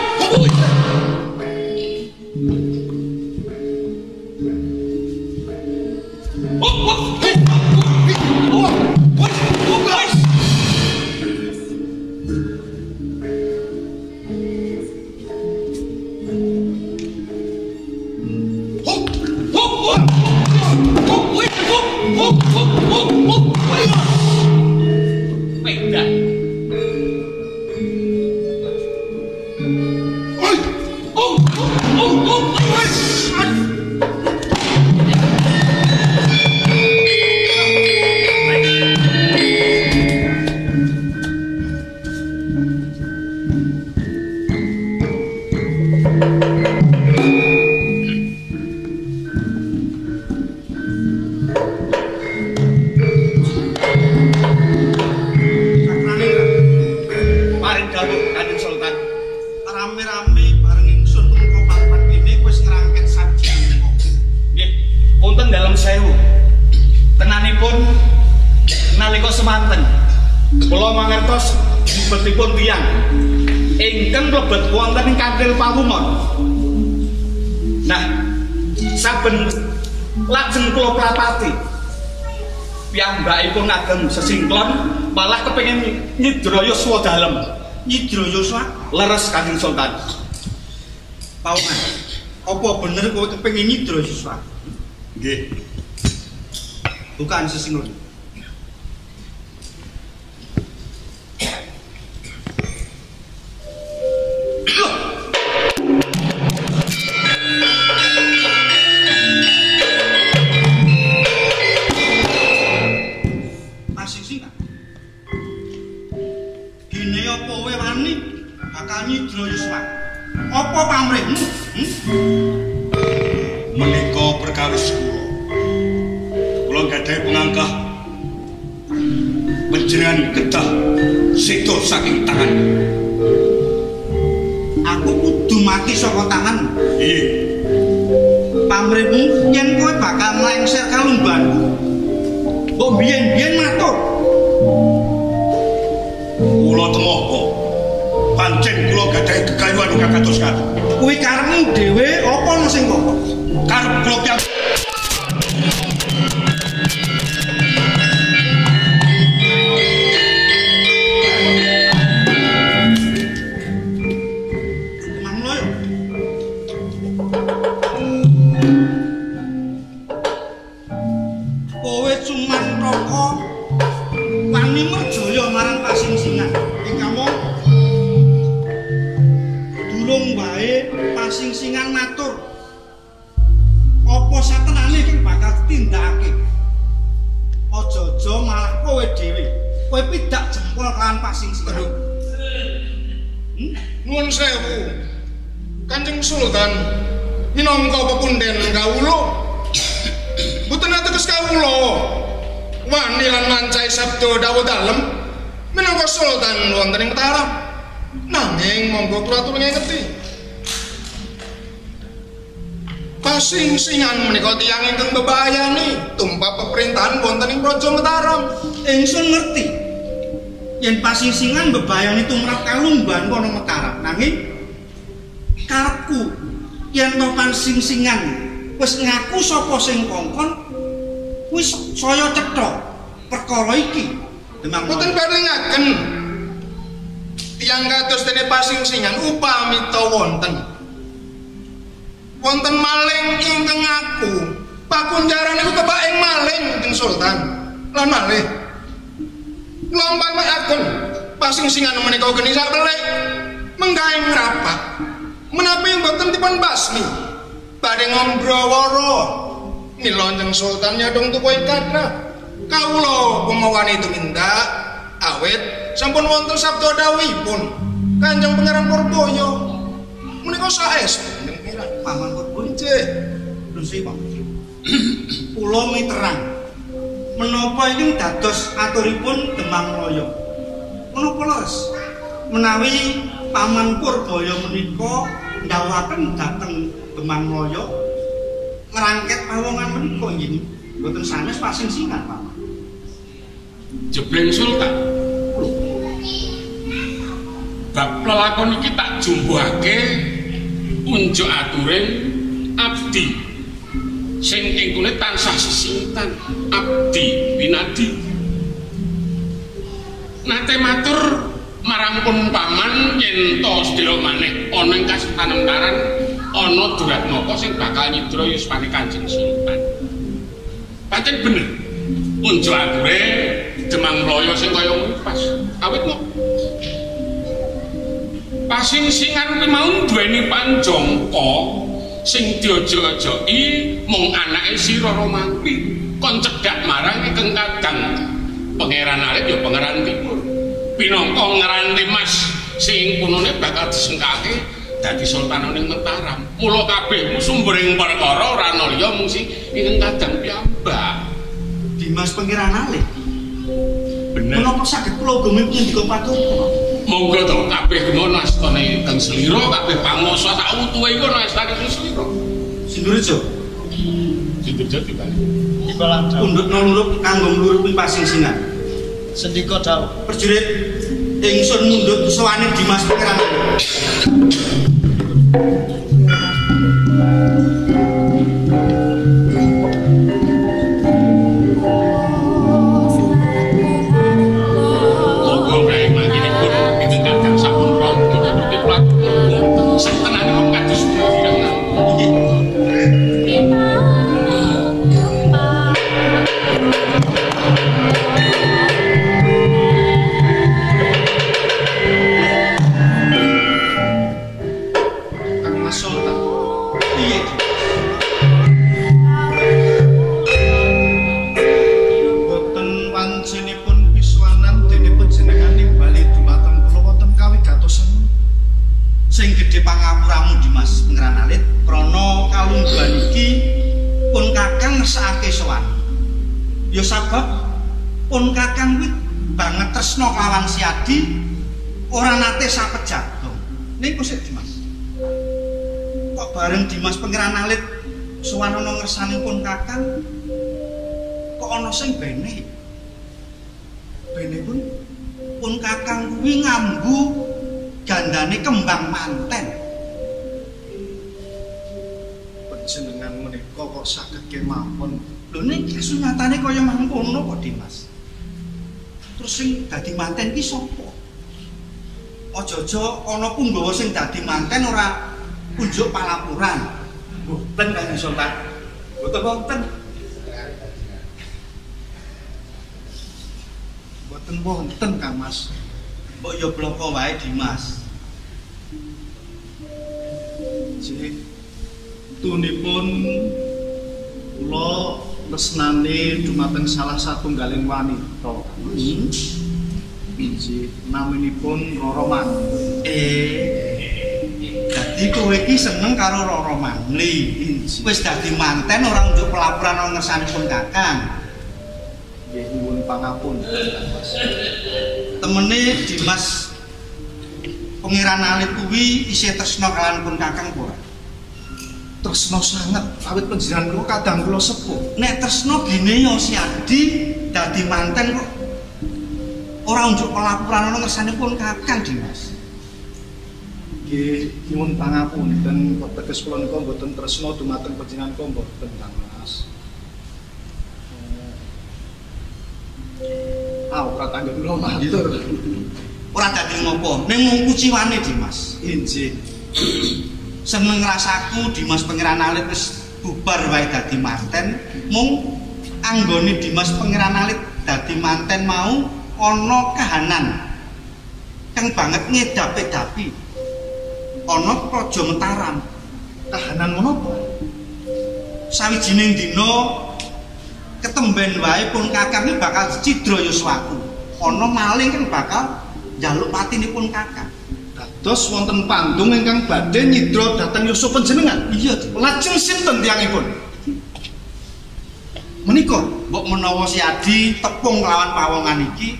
[SPEAKER 4] Piyambakipun ngagem sesingklon malah kepengin Hidroyo swadalem.
[SPEAKER 1] Hidroyo swat
[SPEAKER 4] leres Kanjeng Sultan.
[SPEAKER 1] Paungan, apa bener kowe kepengin Hidroyo swat?
[SPEAKER 2] Nggih.
[SPEAKER 1] Bukan sesingklon. Hidroyo swat. Apa pamrihmu?
[SPEAKER 2] Menika perkawis kula. Kula gadhahi pengangkah panjenengan kedah seda saking tangan.
[SPEAKER 1] Aku kudu mati saka tangan.
[SPEAKER 2] Nggih.
[SPEAKER 1] Pamrihmu yen kowe bakal mlengser kalumbanku. Mbok biyen-biyen matur.
[SPEAKER 2] Kula temoko. Pancen kula gadhahi gegayuhan ingkang kados katon.
[SPEAKER 1] Kuwi karepmu dhewe apa ana sing pokok?
[SPEAKER 2] Karep kula piyambak.
[SPEAKER 1] Kowe cuman roko wani merjaya marang pasingsingan. Ingkang durung wae pasingsingan matur apa satenane iki bakal tindakake. Aja-aja malah kowe dhewe. Kowe pidak jempol kan pasingsingan.
[SPEAKER 3] Nuwun sewu. Kanjeng Sultan minangka pepunden kawula mboten ateges kawula wani lan mancai sabda dawuh dalem minangka Sultan wonten ing Mataram. Nanging monggo kula atur ngengeti. Pasingsingan menika tiyang ingkang bebayani tumrap pemerintahan wonten ing Praja Mataram.
[SPEAKER 1] Ingsun ngerti yen pasingsingan bebayani tumrap kalumban kono Mataram. Nanging karepku yen to pasingsingan wis ngaku sapa sing kongkon wis saya cetha perkara iki. Demang
[SPEAKER 3] Mboten badhe ngaken tiyang kados dene pasingsingan upami to wonten maling ingkang ngaku pakunjaran niku kebaing maling Kanjeng Sultan lan malih kula umpamaken pasingsingan menika geni sabelik menggaing rapat menawi mboten dipun basmi badhe ngombrawara mila Kanjeng Sultan nyadong tukuing kathah kawula pemawani tumindak awit sampun wonten sabda dawuhipun Kanjeng Pangeran Purbaya menika saestu Kanjeng Pangeran
[SPEAKER 1] Paman Purbaya
[SPEAKER 3] nggih
[SPEAKER 1] Gusti Pak kula miterang menapa ingkang dados aturipun Demang Loyo menapa leres menawi Paman Purbaya menika ndhawuhaken dhateng Demang Loyo ngrangket pawongan menika nggih mboten sanes pasingsingan Pak
[SPEAKER 5] Jebleng Sultan bab lelakon iki tak jumbuhake unjuk aturing abdi sing ing kulit tansah sesingtan abdi winadi nate matur marang pun paman yen to sedaya maneh ana ing kasetanentaran ana Duratnaka sing bakal nyidra yuswane Kanjeng Sultan pancen bener unjuk ature Demang Loyo sing kaya pas awit kok pasingsingan kuwi mau duweni panjangka sing diojo-ojoki mung anake si Rara Mangpi kon cedhak marang Kang Kadang Pangeran Alit ya Pangeran Timur pinangka ngranti Mas sing punune bakal disengkake dadi sultan ning Mataram mula kabeh sumbering perkara ora ana liya mung sing Kang Kadang piyambak
[SPEAKER 1] Dimas Pangeran Alit
[SPEAKER 5] bener
[SPEAKER 1] menapa saged kula uga mimpi ndika paturna
[SPEAKER 5] monggo to kabeh ngono astane Kang Slira kabeh panguwasa sak utuhe iku ana astane Kang Slira
[SPEAKER 1] Sindurjo
[SPEAKER 5] Sindurjo dibalik
[SPEAKER 8] Dibalang dawuh
[SPEAKER 1] pundhut nulurup kanggo ngluruping pasingsingan
[SPEAKER 8] sendika dawuh
[SPEAKER 1] prajurit ingsun mundhut sowane Dimas Pangeran Alit kelawan Siadi ora nate sapet jagong niku sik Dimas kok bareng Dimas Pangeran Alit sowan ana ngersanipun Kakang kok ana sing bene pun Kakang kuwi ngambu gandane kembang manten
[SPEAKER 3] panjenengan menika kok saged kemawon
[SPEAKER 1] lho niki sunyatane kaya mangkono kok Dimas terus sing dadi manten ki sapa? Aja-aja ana punggawa sing dadi manten ora unjuk palapuran. Mboten Kanjeng Sultan. Mboten wonten.
[SPEAKER 3] Mboten wonten Kang Mas.
[SPEAKER 1] Mbok ya bloko wae Dimas.
[SPEAKER 3] Jadi tunipun kula tresnane dumateng salah satunggaling wanita. Inji naminipun Rara Mangli.
[SPEAKER 1] Dadi kowe iki seneng karo Rara Mangli. Wis dadi manten ora unjuk pelapuran ana ngersanipun Kakang.
[SPEAKER 3] Nggih nyuwun pangapunten Mas.
[SPEAKER 1] Temene Dimas Pangeran Alit kuwi isih tresna kaliyan Kakang ora?
[SPEAKER 3] Tresna sanget awit panjenengan kula kadang kula sepuh.
[SPEAKER 1] Nek tresna gene ya Siadi dadi manten kok ora unjuk pelapuran ana ngersanipun Kakang Dimas.
[SPEAKER 3] Nggih nyuwun pangapunten kok teges kula nika mboten tresna dumateng panjenengan kula mboten Kang Mas. Ora tanggep kula matur.
[SPEAKER 1] Ora dadi ngopo, ning mung kuciwane Dimas.
[SPEAKER 3] Injih.
[SPEAKER 1] Seneng rasaku Dimas Pangeran Alit wis bubar wae dadi manten, mung anggone Dimas Pangeran Alit dadi manten mau ana kahanan kang banget ngedapi-dapi ana Praja Mataram.
[SPEAKER 3] Kahanan menapa?
[SPEAKER 1] sawijining dina ketemben wae pun Kakang iki bakal cidra yuswaku. Ana maling kan bakal njaluk patinipun Kakang.
[SPEAKER 3] Dados wonten pandung ingkang badhe nyidra dhateng yuswa panjenengan.
[SPEAKER 1] Iya,
[SPEAKER 3] lajeng sinten tiyangipun?
[SPEAKER 1] Menika mbok menawa si Adi tepung lawan pawongan iki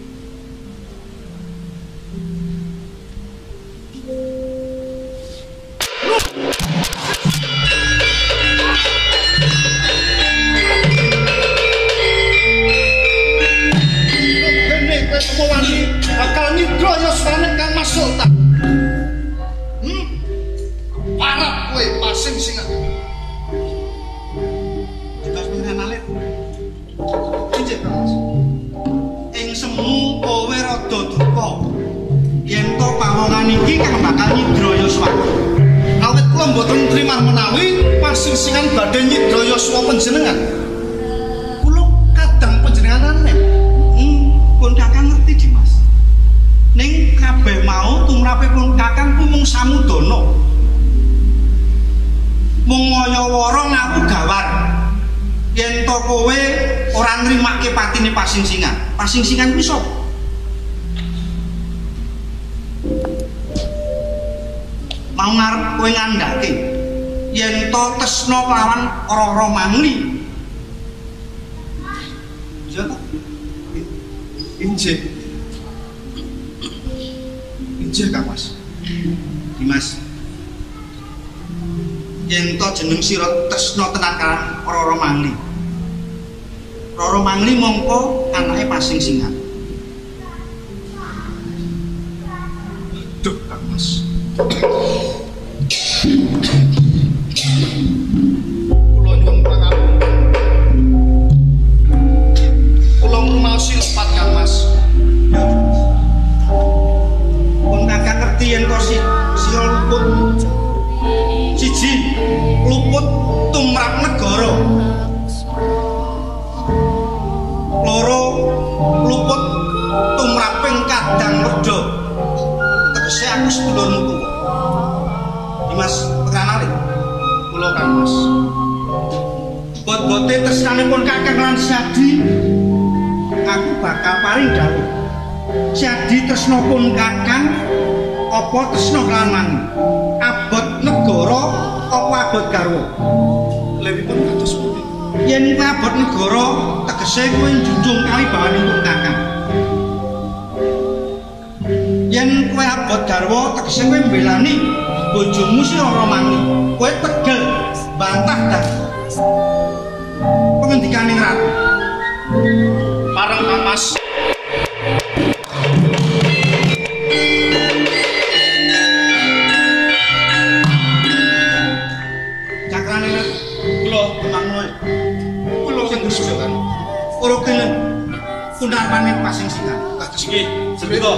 [SPEAKER 3] Wani bakal nyidra yuswane Kang Mas Sultan. Parap kowe pasing singa.
[SPEAKER 1] Ditos pengen alit. Injih Mas. Ing semu kowe rada duka. Yen to pawongan iki kang bakal nyidra yuswaku.
[SPEAKER 3] Awit kula mboten trimah menawi pasing-singan badhe nyidra yuswa panjenengan. Kula kadang panjenengan aneh.
[SPEAKER 1] Pun Kakang ngerti Dimas. Ning kabeh mau tumrapipun Kakang ku mung samudana. Mung ngaya-wara ngaku gawar. Yen to kowe ora nrimake patine pasing-singan. Pasing-singan kuwi sapa? Mau ngarep kowe ngandhake yen to tresna kelawan Rara Mangli. Ya to?
[SPEAKER 3] Injih Kang Mas.
[SPEAKER 1] Dimas. Yen to jeneng sira tresna tenan karo Rara Mangli. Rara Mangli mongko anake pasing-singan.
[SPEAKER 3] Duh Kang Mas. Kula nyuwun pangapunten. Kula ngrumaosi lepat Kang Mas.
[SPEAKER 1] Pun Kakang ngerti yen to sira luput. Siji, luput tumrap negara. Loro, luput tumraping kadang werda. Tegese aku sedulurmu tuwa. Dimas penganali
[SPEAKER 3] Kula Kang Mas.
[SPEAKER 1] Bot-bote tresnanipun Kakang lan Siadi aku bakal paring dawuh. Siadi tresnapun Kakang apa tresna kelawan Mangli? Abot negara apa abot garwa?
[SPEAKER 3] Lewipun kados pundi?
[SPEAKER 1] Yen kowe abot negara tegese kowe njunjung kawibawanipun Kakang. Yen kowe abot garwa tegese kowe mbelani bojomu si Rara Mangli. Kowe tegel bantah dah pengendikaning ratu.
[SPEAKER 3] Pareng Kang Mas.
[SPEAKER 1] Cakrane
[SPEAKER 3] Kula
[SPEAKER 1] temangno.
[SPEAKER 3] kula sing bersujukan.
[SPEAKER 1] Ora gelem pundarane pasing-singan.
[SPEAKER 3] Kados
[SPEAKER 4] Nggih, semenika.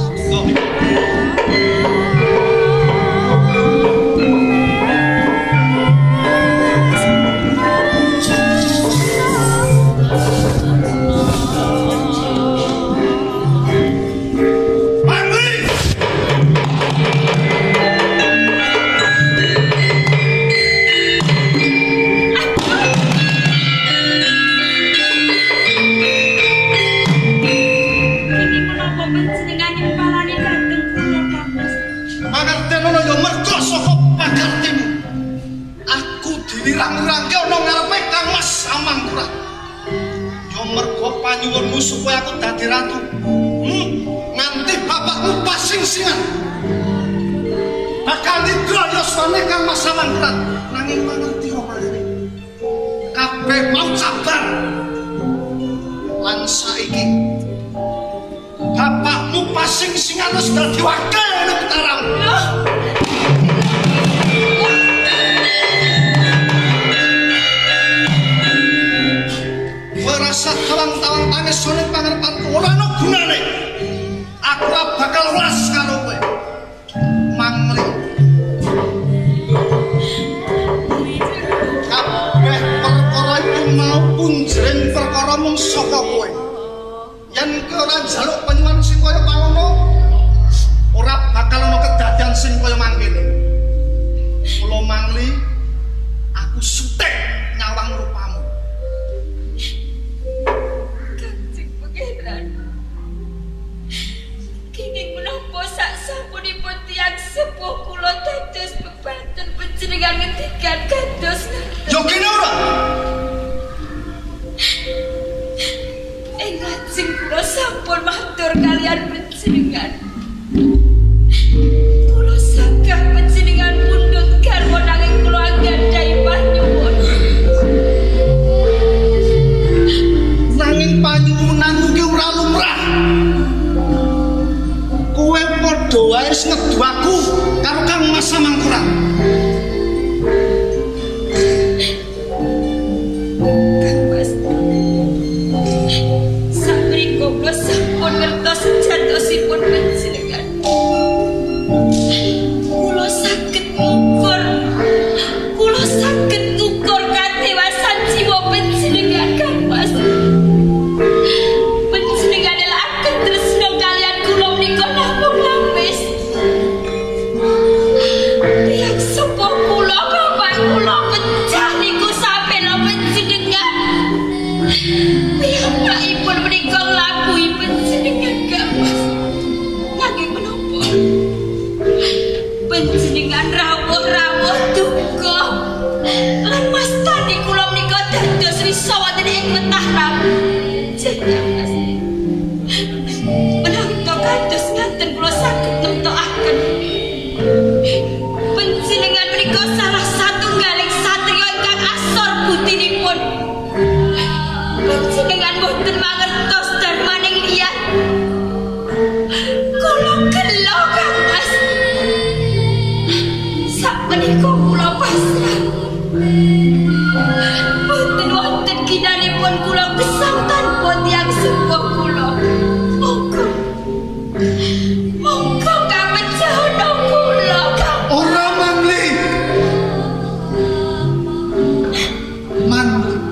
[SPEAKER 3] dirang-rangke ana ngarepe Kang Mas Amangkurat. Yo mergo panyuwunmu supaya aku dadi ratu. Nganti bapakmu pasing-singan. Bakal didroyosane Kang Mas Amangkurat. Nanging mangerti omahane. Kabeh mau sabar. Lan saiki bapakmu pasing-singan wis dadi wakil ning Mataram. Rasa tawang-tawang tangis soning pangarepanku ora ana gunane. Aku bakal welas karo kowe. Mangli. Kabeh perkara iku mau punjering perkara mung saka kowe. Yen kowe ora njaluk penyuwun sing kaya pangono, ora bakal ana kedadian sing kaya mangkene. Mula Mangli, aku sutek
[SPEAKER 1] nyawang rupamu.
[SPEAKER 7] Kanjeng Pangeran. Kini menapa sak sapunipun tiyang sepuh kula dados bebanten panjenengan ngendikan kados
[SPEAKER 1] Yo kene ora.
[SPEAKER 7] Lajeng kula sampun matur kalian panjenengan. Kula sanggah panjenengan pundhut garwa nanging kula anggadhahi panyuwun.
[SPEAKER 1] Nanging panyuwunanmu ki ora lumrah. Kowe padha wae wis ngedu aku karo Kang Mas Samangkurat.
[SPEAKER 7] Kang Mas. Sapriko kula sampun ngertos jatosipun panjenengan. Kula saged ngukur. Kula saged ngukur kadewasan jiwa panjenengan Kang Mas. Panjenengan adalah akan tresno kalian kula menika namung lapis. Tiyang sepuh kula bapak kula pecah niku sampe lo panjenengan. Piyambakipun menika nglabuhi panjenengan Kang Mas. Nanging menapa? Panjenengan rawuh-rawuh duka. Lan mastani kula menika dados risa wonten ing Mataram. Kang Mas. Menawi to kados ngaten kula saged nemtokaken. Panjenengan menika salah satunggaling satriya ingkang asor butinipun. Panjenengan boten mangertos darmaning liyan. Kula gelo Kang Mas. Sakmenika kula pasrah. Boten wonten kinanipun kula gesang tanpa tiyang sepuh kula. Monggo kapejahono kula Kang.
[SPEAKER 1] Ora Mangli. Mangli.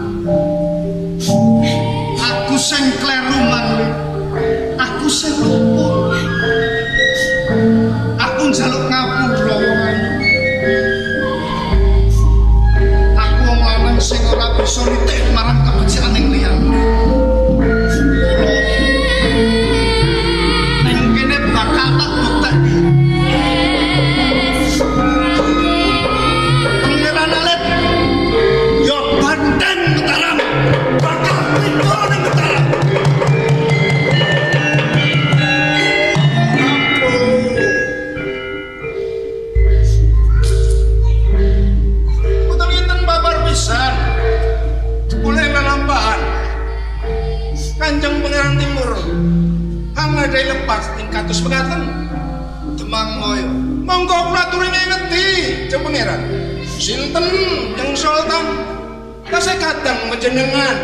[SPEAKER 1] Aku sing kleru Mangli. Aku sing lupa. Aku njaluk ngapura Mangli. Aku wong lanang sing ora bisa nitik marang kabecikan liyan. Ning kene bakal tak buktekno. Pangeran Alit yo Banten Mataram bakal mriku ning Mataram. Utawi enten babar pisan oleh lelampahan Kanjeng Pangeran Timur kang ngadai lepas ing kados mekaten Demang Moyo. Monggo kula aturi ngeti Jeng Pangeran. Sinten Jeng Sultan tasih kadang panjenengan.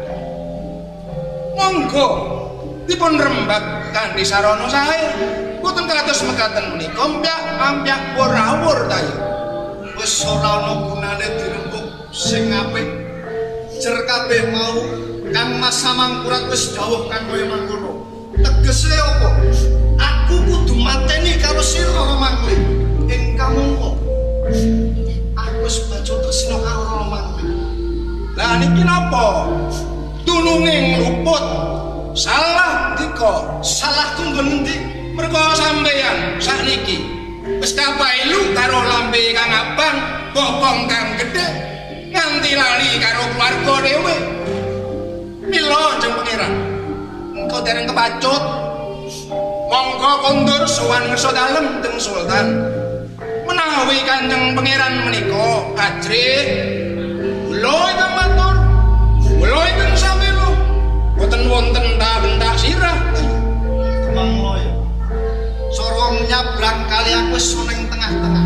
[SPEAKER 1] Monggo dipun rembak kanthi sarana sae. Boten kados mekaten menika ampyak rawuh ta ya. Wis ora ana gunane dirembuk sing apik. Jer kabeh mau Kang Mas Samangkurat wis dawuh kang kaya mangkono. Tegese apa? Aku kudu mateni karo sira Mangli. Ing kamangka aku wis baca tresna karo Mangli. Lah niki napa? Tulunge ngluput. Salah dika, salah tunggu ngendi? Mergo sampeyan sakniki wis kapailu karo lambe kang abang, bokong kang gedhe, nganti lali karo keluarga dhewe. Mila Jeng Pangeran, engko dereng kepacut. Monggo kondur sowan ngersa dalem Jeng Sultan. Menawi Kanjeng Pangeran menika ajrih, kula ingkang matur. Kula ingkang samela. Boten wonten bentak sirah.
[SPEAKER 8] Demang Moyo.
[SPEAKER 1] Sorong nyabrang kali aku wis ana ing tengah-tengah.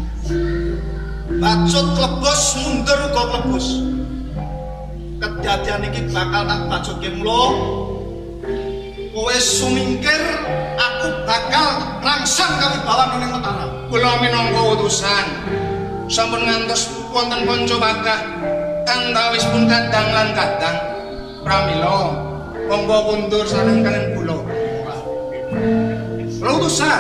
[SPEAKER 1] Bacut klebos mundur uga klebos. Kedadian iki bakal tak bacutke mula. Kowe sumingkir, aku bakal rangsang kawibawan ning Mataram.
[SPEAKER 5] Kula minangka utusan sampun ngantos wonten kanca bakah antawis pun kadang lan kadang. Pramila monggo kundur sareng kalian kula.
[SPEAKER 1] Utusan.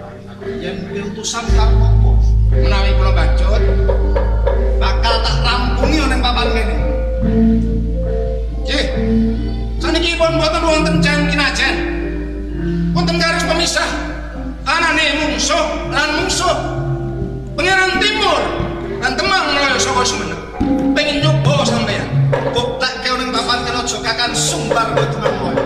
[SPEAKER 1] Yen kuwi utusan karo apa?
[SPEAKER 5] Menawi kula bacut
[SPEAKER 1] bakal tak rampung
[SPEAKER 3] bungi ning papan kene. Nggih. Saniki pun boten wonten jan kinajan. Wonten garis pemisah anane mungsuh lan mungsuh. Pangeran Timur lan Temang mlayu saka Sumenep. Pengen nyoba sampeyan. Buktekke ning papan kene aja kakan sumbar kok Temang wae.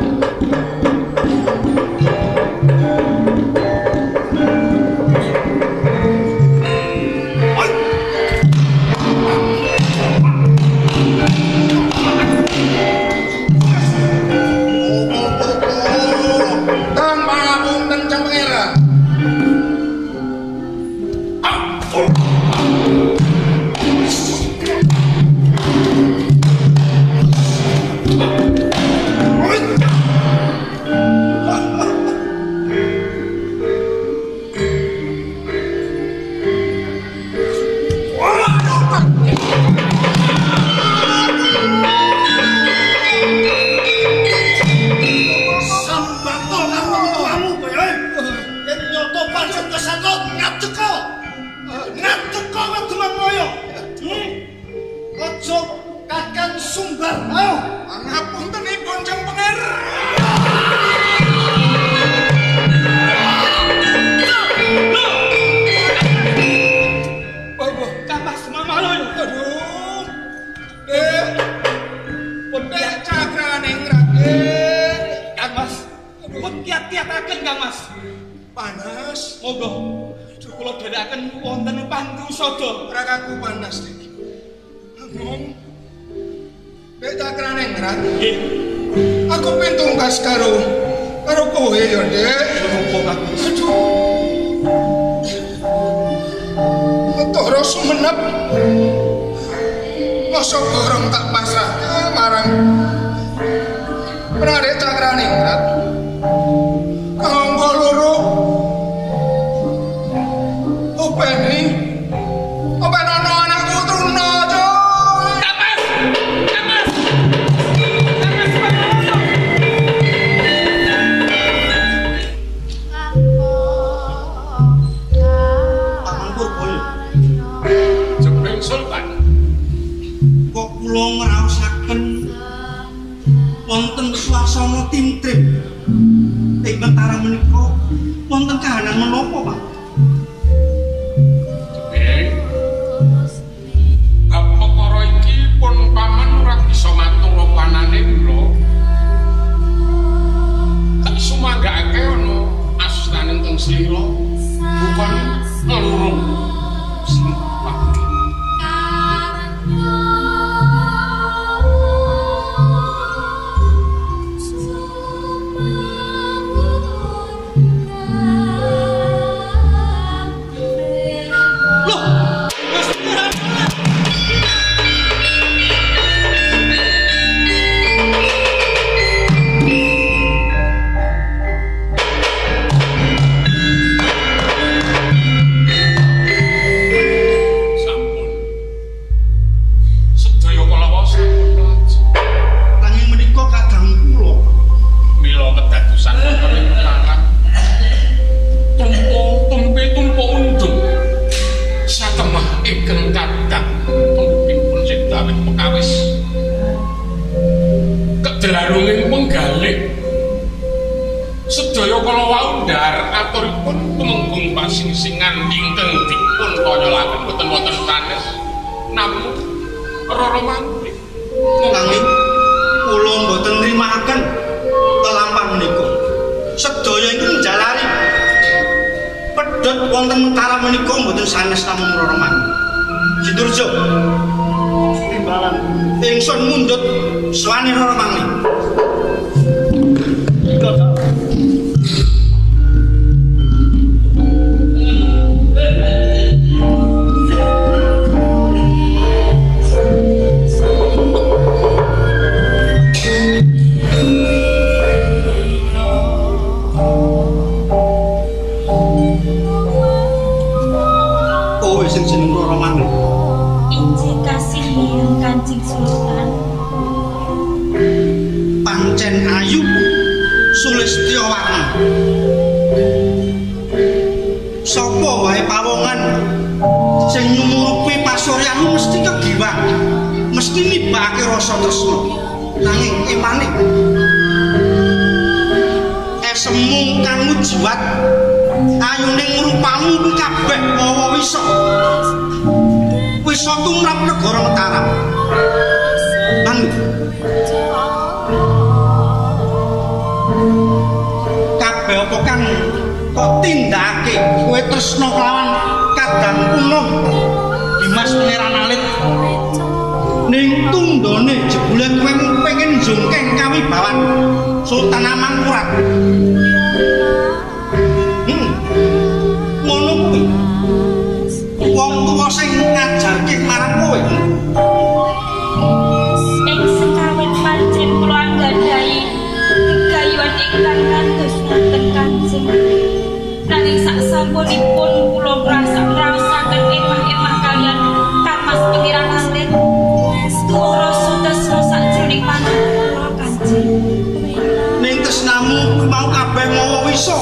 [SPEAKER 1] Sapa wae pawongan sing nyumurupi pasuryanmu mesti kegiwang. mesti nibake rasa tresna. Nanging emane semu kang mujiwat ayuning rupamu kuwi kabeh mawa wisa. Wisa tumrap negara Mataram. Nanging kabeh apa kang kok tindake kowe tresna kelawan kadang kuno Dimas Pangeran Alit ning tundone jebule kowe pengen njungkeng kawibawan Sultan Amangkurat. Ngono kuwi wong tuwa sing ngajarke marang kowe.
[SPEAKER 7] Ing sekawit pancen kula anggadhahi gayuhan ingkang kados ngaten Kanjeng. Nanging sasampunipun kula ngraosaken emah-emah kaliyan Kangmas Pangeran Alit. Rasa tresna sajroning panjenengan kula Kanjeng.
[SPEAKER 1] Ning tresnamu mau kabeh mawa wisa.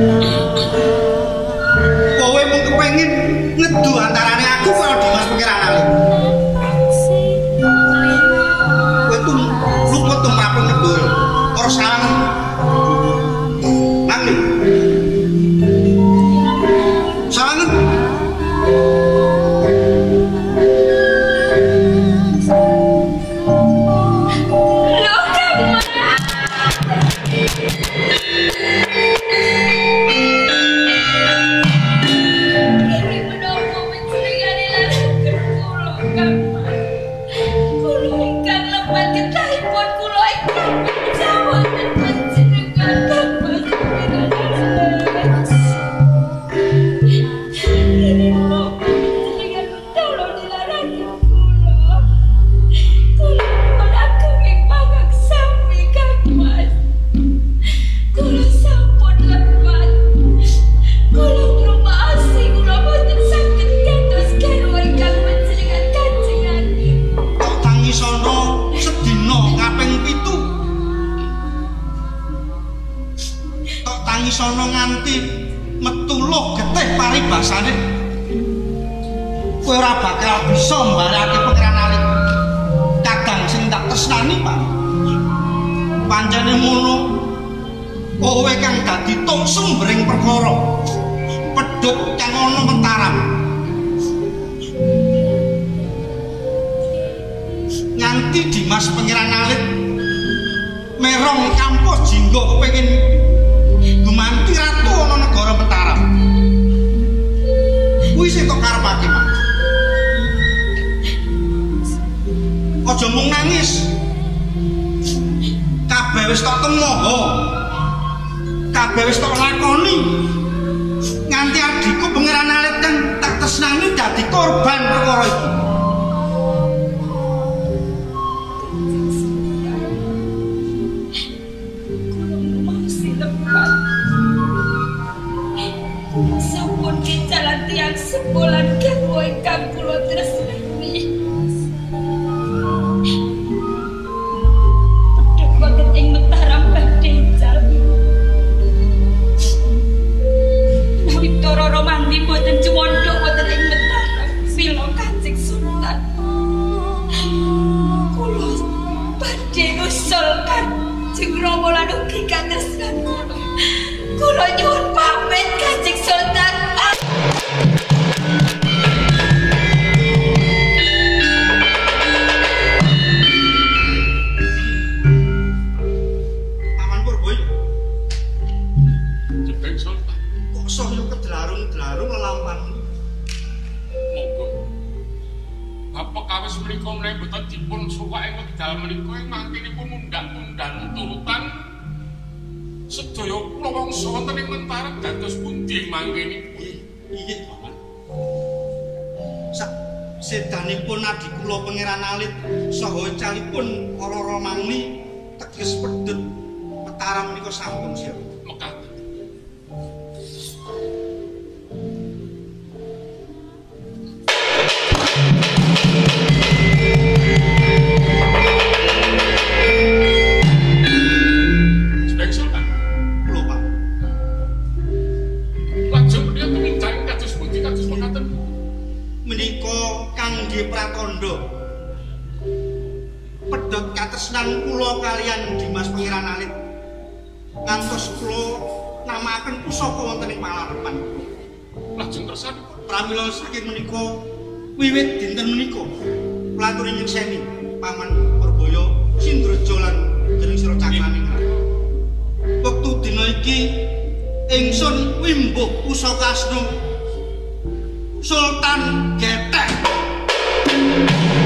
[SPEAKER 1] Kowe mung kepengin ngedu antarane aku karo Dimas Pangeran Alit. Kowe tuh luput tumrapun negara. Ora salah. Nanging salah. Sono nganti metuloh getih paribasane kowe ora bakal bisa mbarake Pangeran Alit kadang sing tak tresnani Pak. Pancene ngono kowe kang dadi tok sumbering perkara pedhot kang ana Mataram nganti Dimas Pangeran Alit merong kampus jinggo pengen gumanti ratu ana negara Mataram. Kuwi sing tok karepake, Mak. Aja mung nangis. Kabeh wis tok temoho. Kabeh wis tok lakoni. Nganti adikku Pangeran Alit kan tak tresnani dadi korban perkara iki. Tiang sebulan kanggo ingkang kula tresnani. Pedhot banget ing Mataram badhe jalmi. Nawi Toro Romandi boten cumondhok wonten ing Mataram sila Kanjeng Sultan. Kula badhe nusul Kanjeng Rama lan ugi katresnan kula. Kula nyuwun pamit Kanjeng Sultan.
[SPEAKER 5] Dipun suwak ing wekdal menika ing mangkinipun undang-undang turutan sedaya kula wangsa wonten ing Mataram dados pundi mangkinipun.
[SPEAKER 1] Inggih, Paman. Sedanipun adi kula Pangeran Alit saha calipun Rara Mangni teges pedhot Mataram menika sampun siap.
[SPEAKER 5] Mekaten.
[SPEAKER 1] Menika kangge pratandha pedhot katresnan kula kalian Dimas Pangeran Alit. Ngantos kula namaken pusaka wonten ing Palarepan.
[SPEAKER 5] Lajeng kersan
[SPEAKER 1] pramila saking menika wiwit dinten menika kula aturi nyekseni Paman Purbaya Sindraja lan dening sira caklaning rakyat. Wektu dina iki ingsun wimbuh pusaka asna Sultan Getek.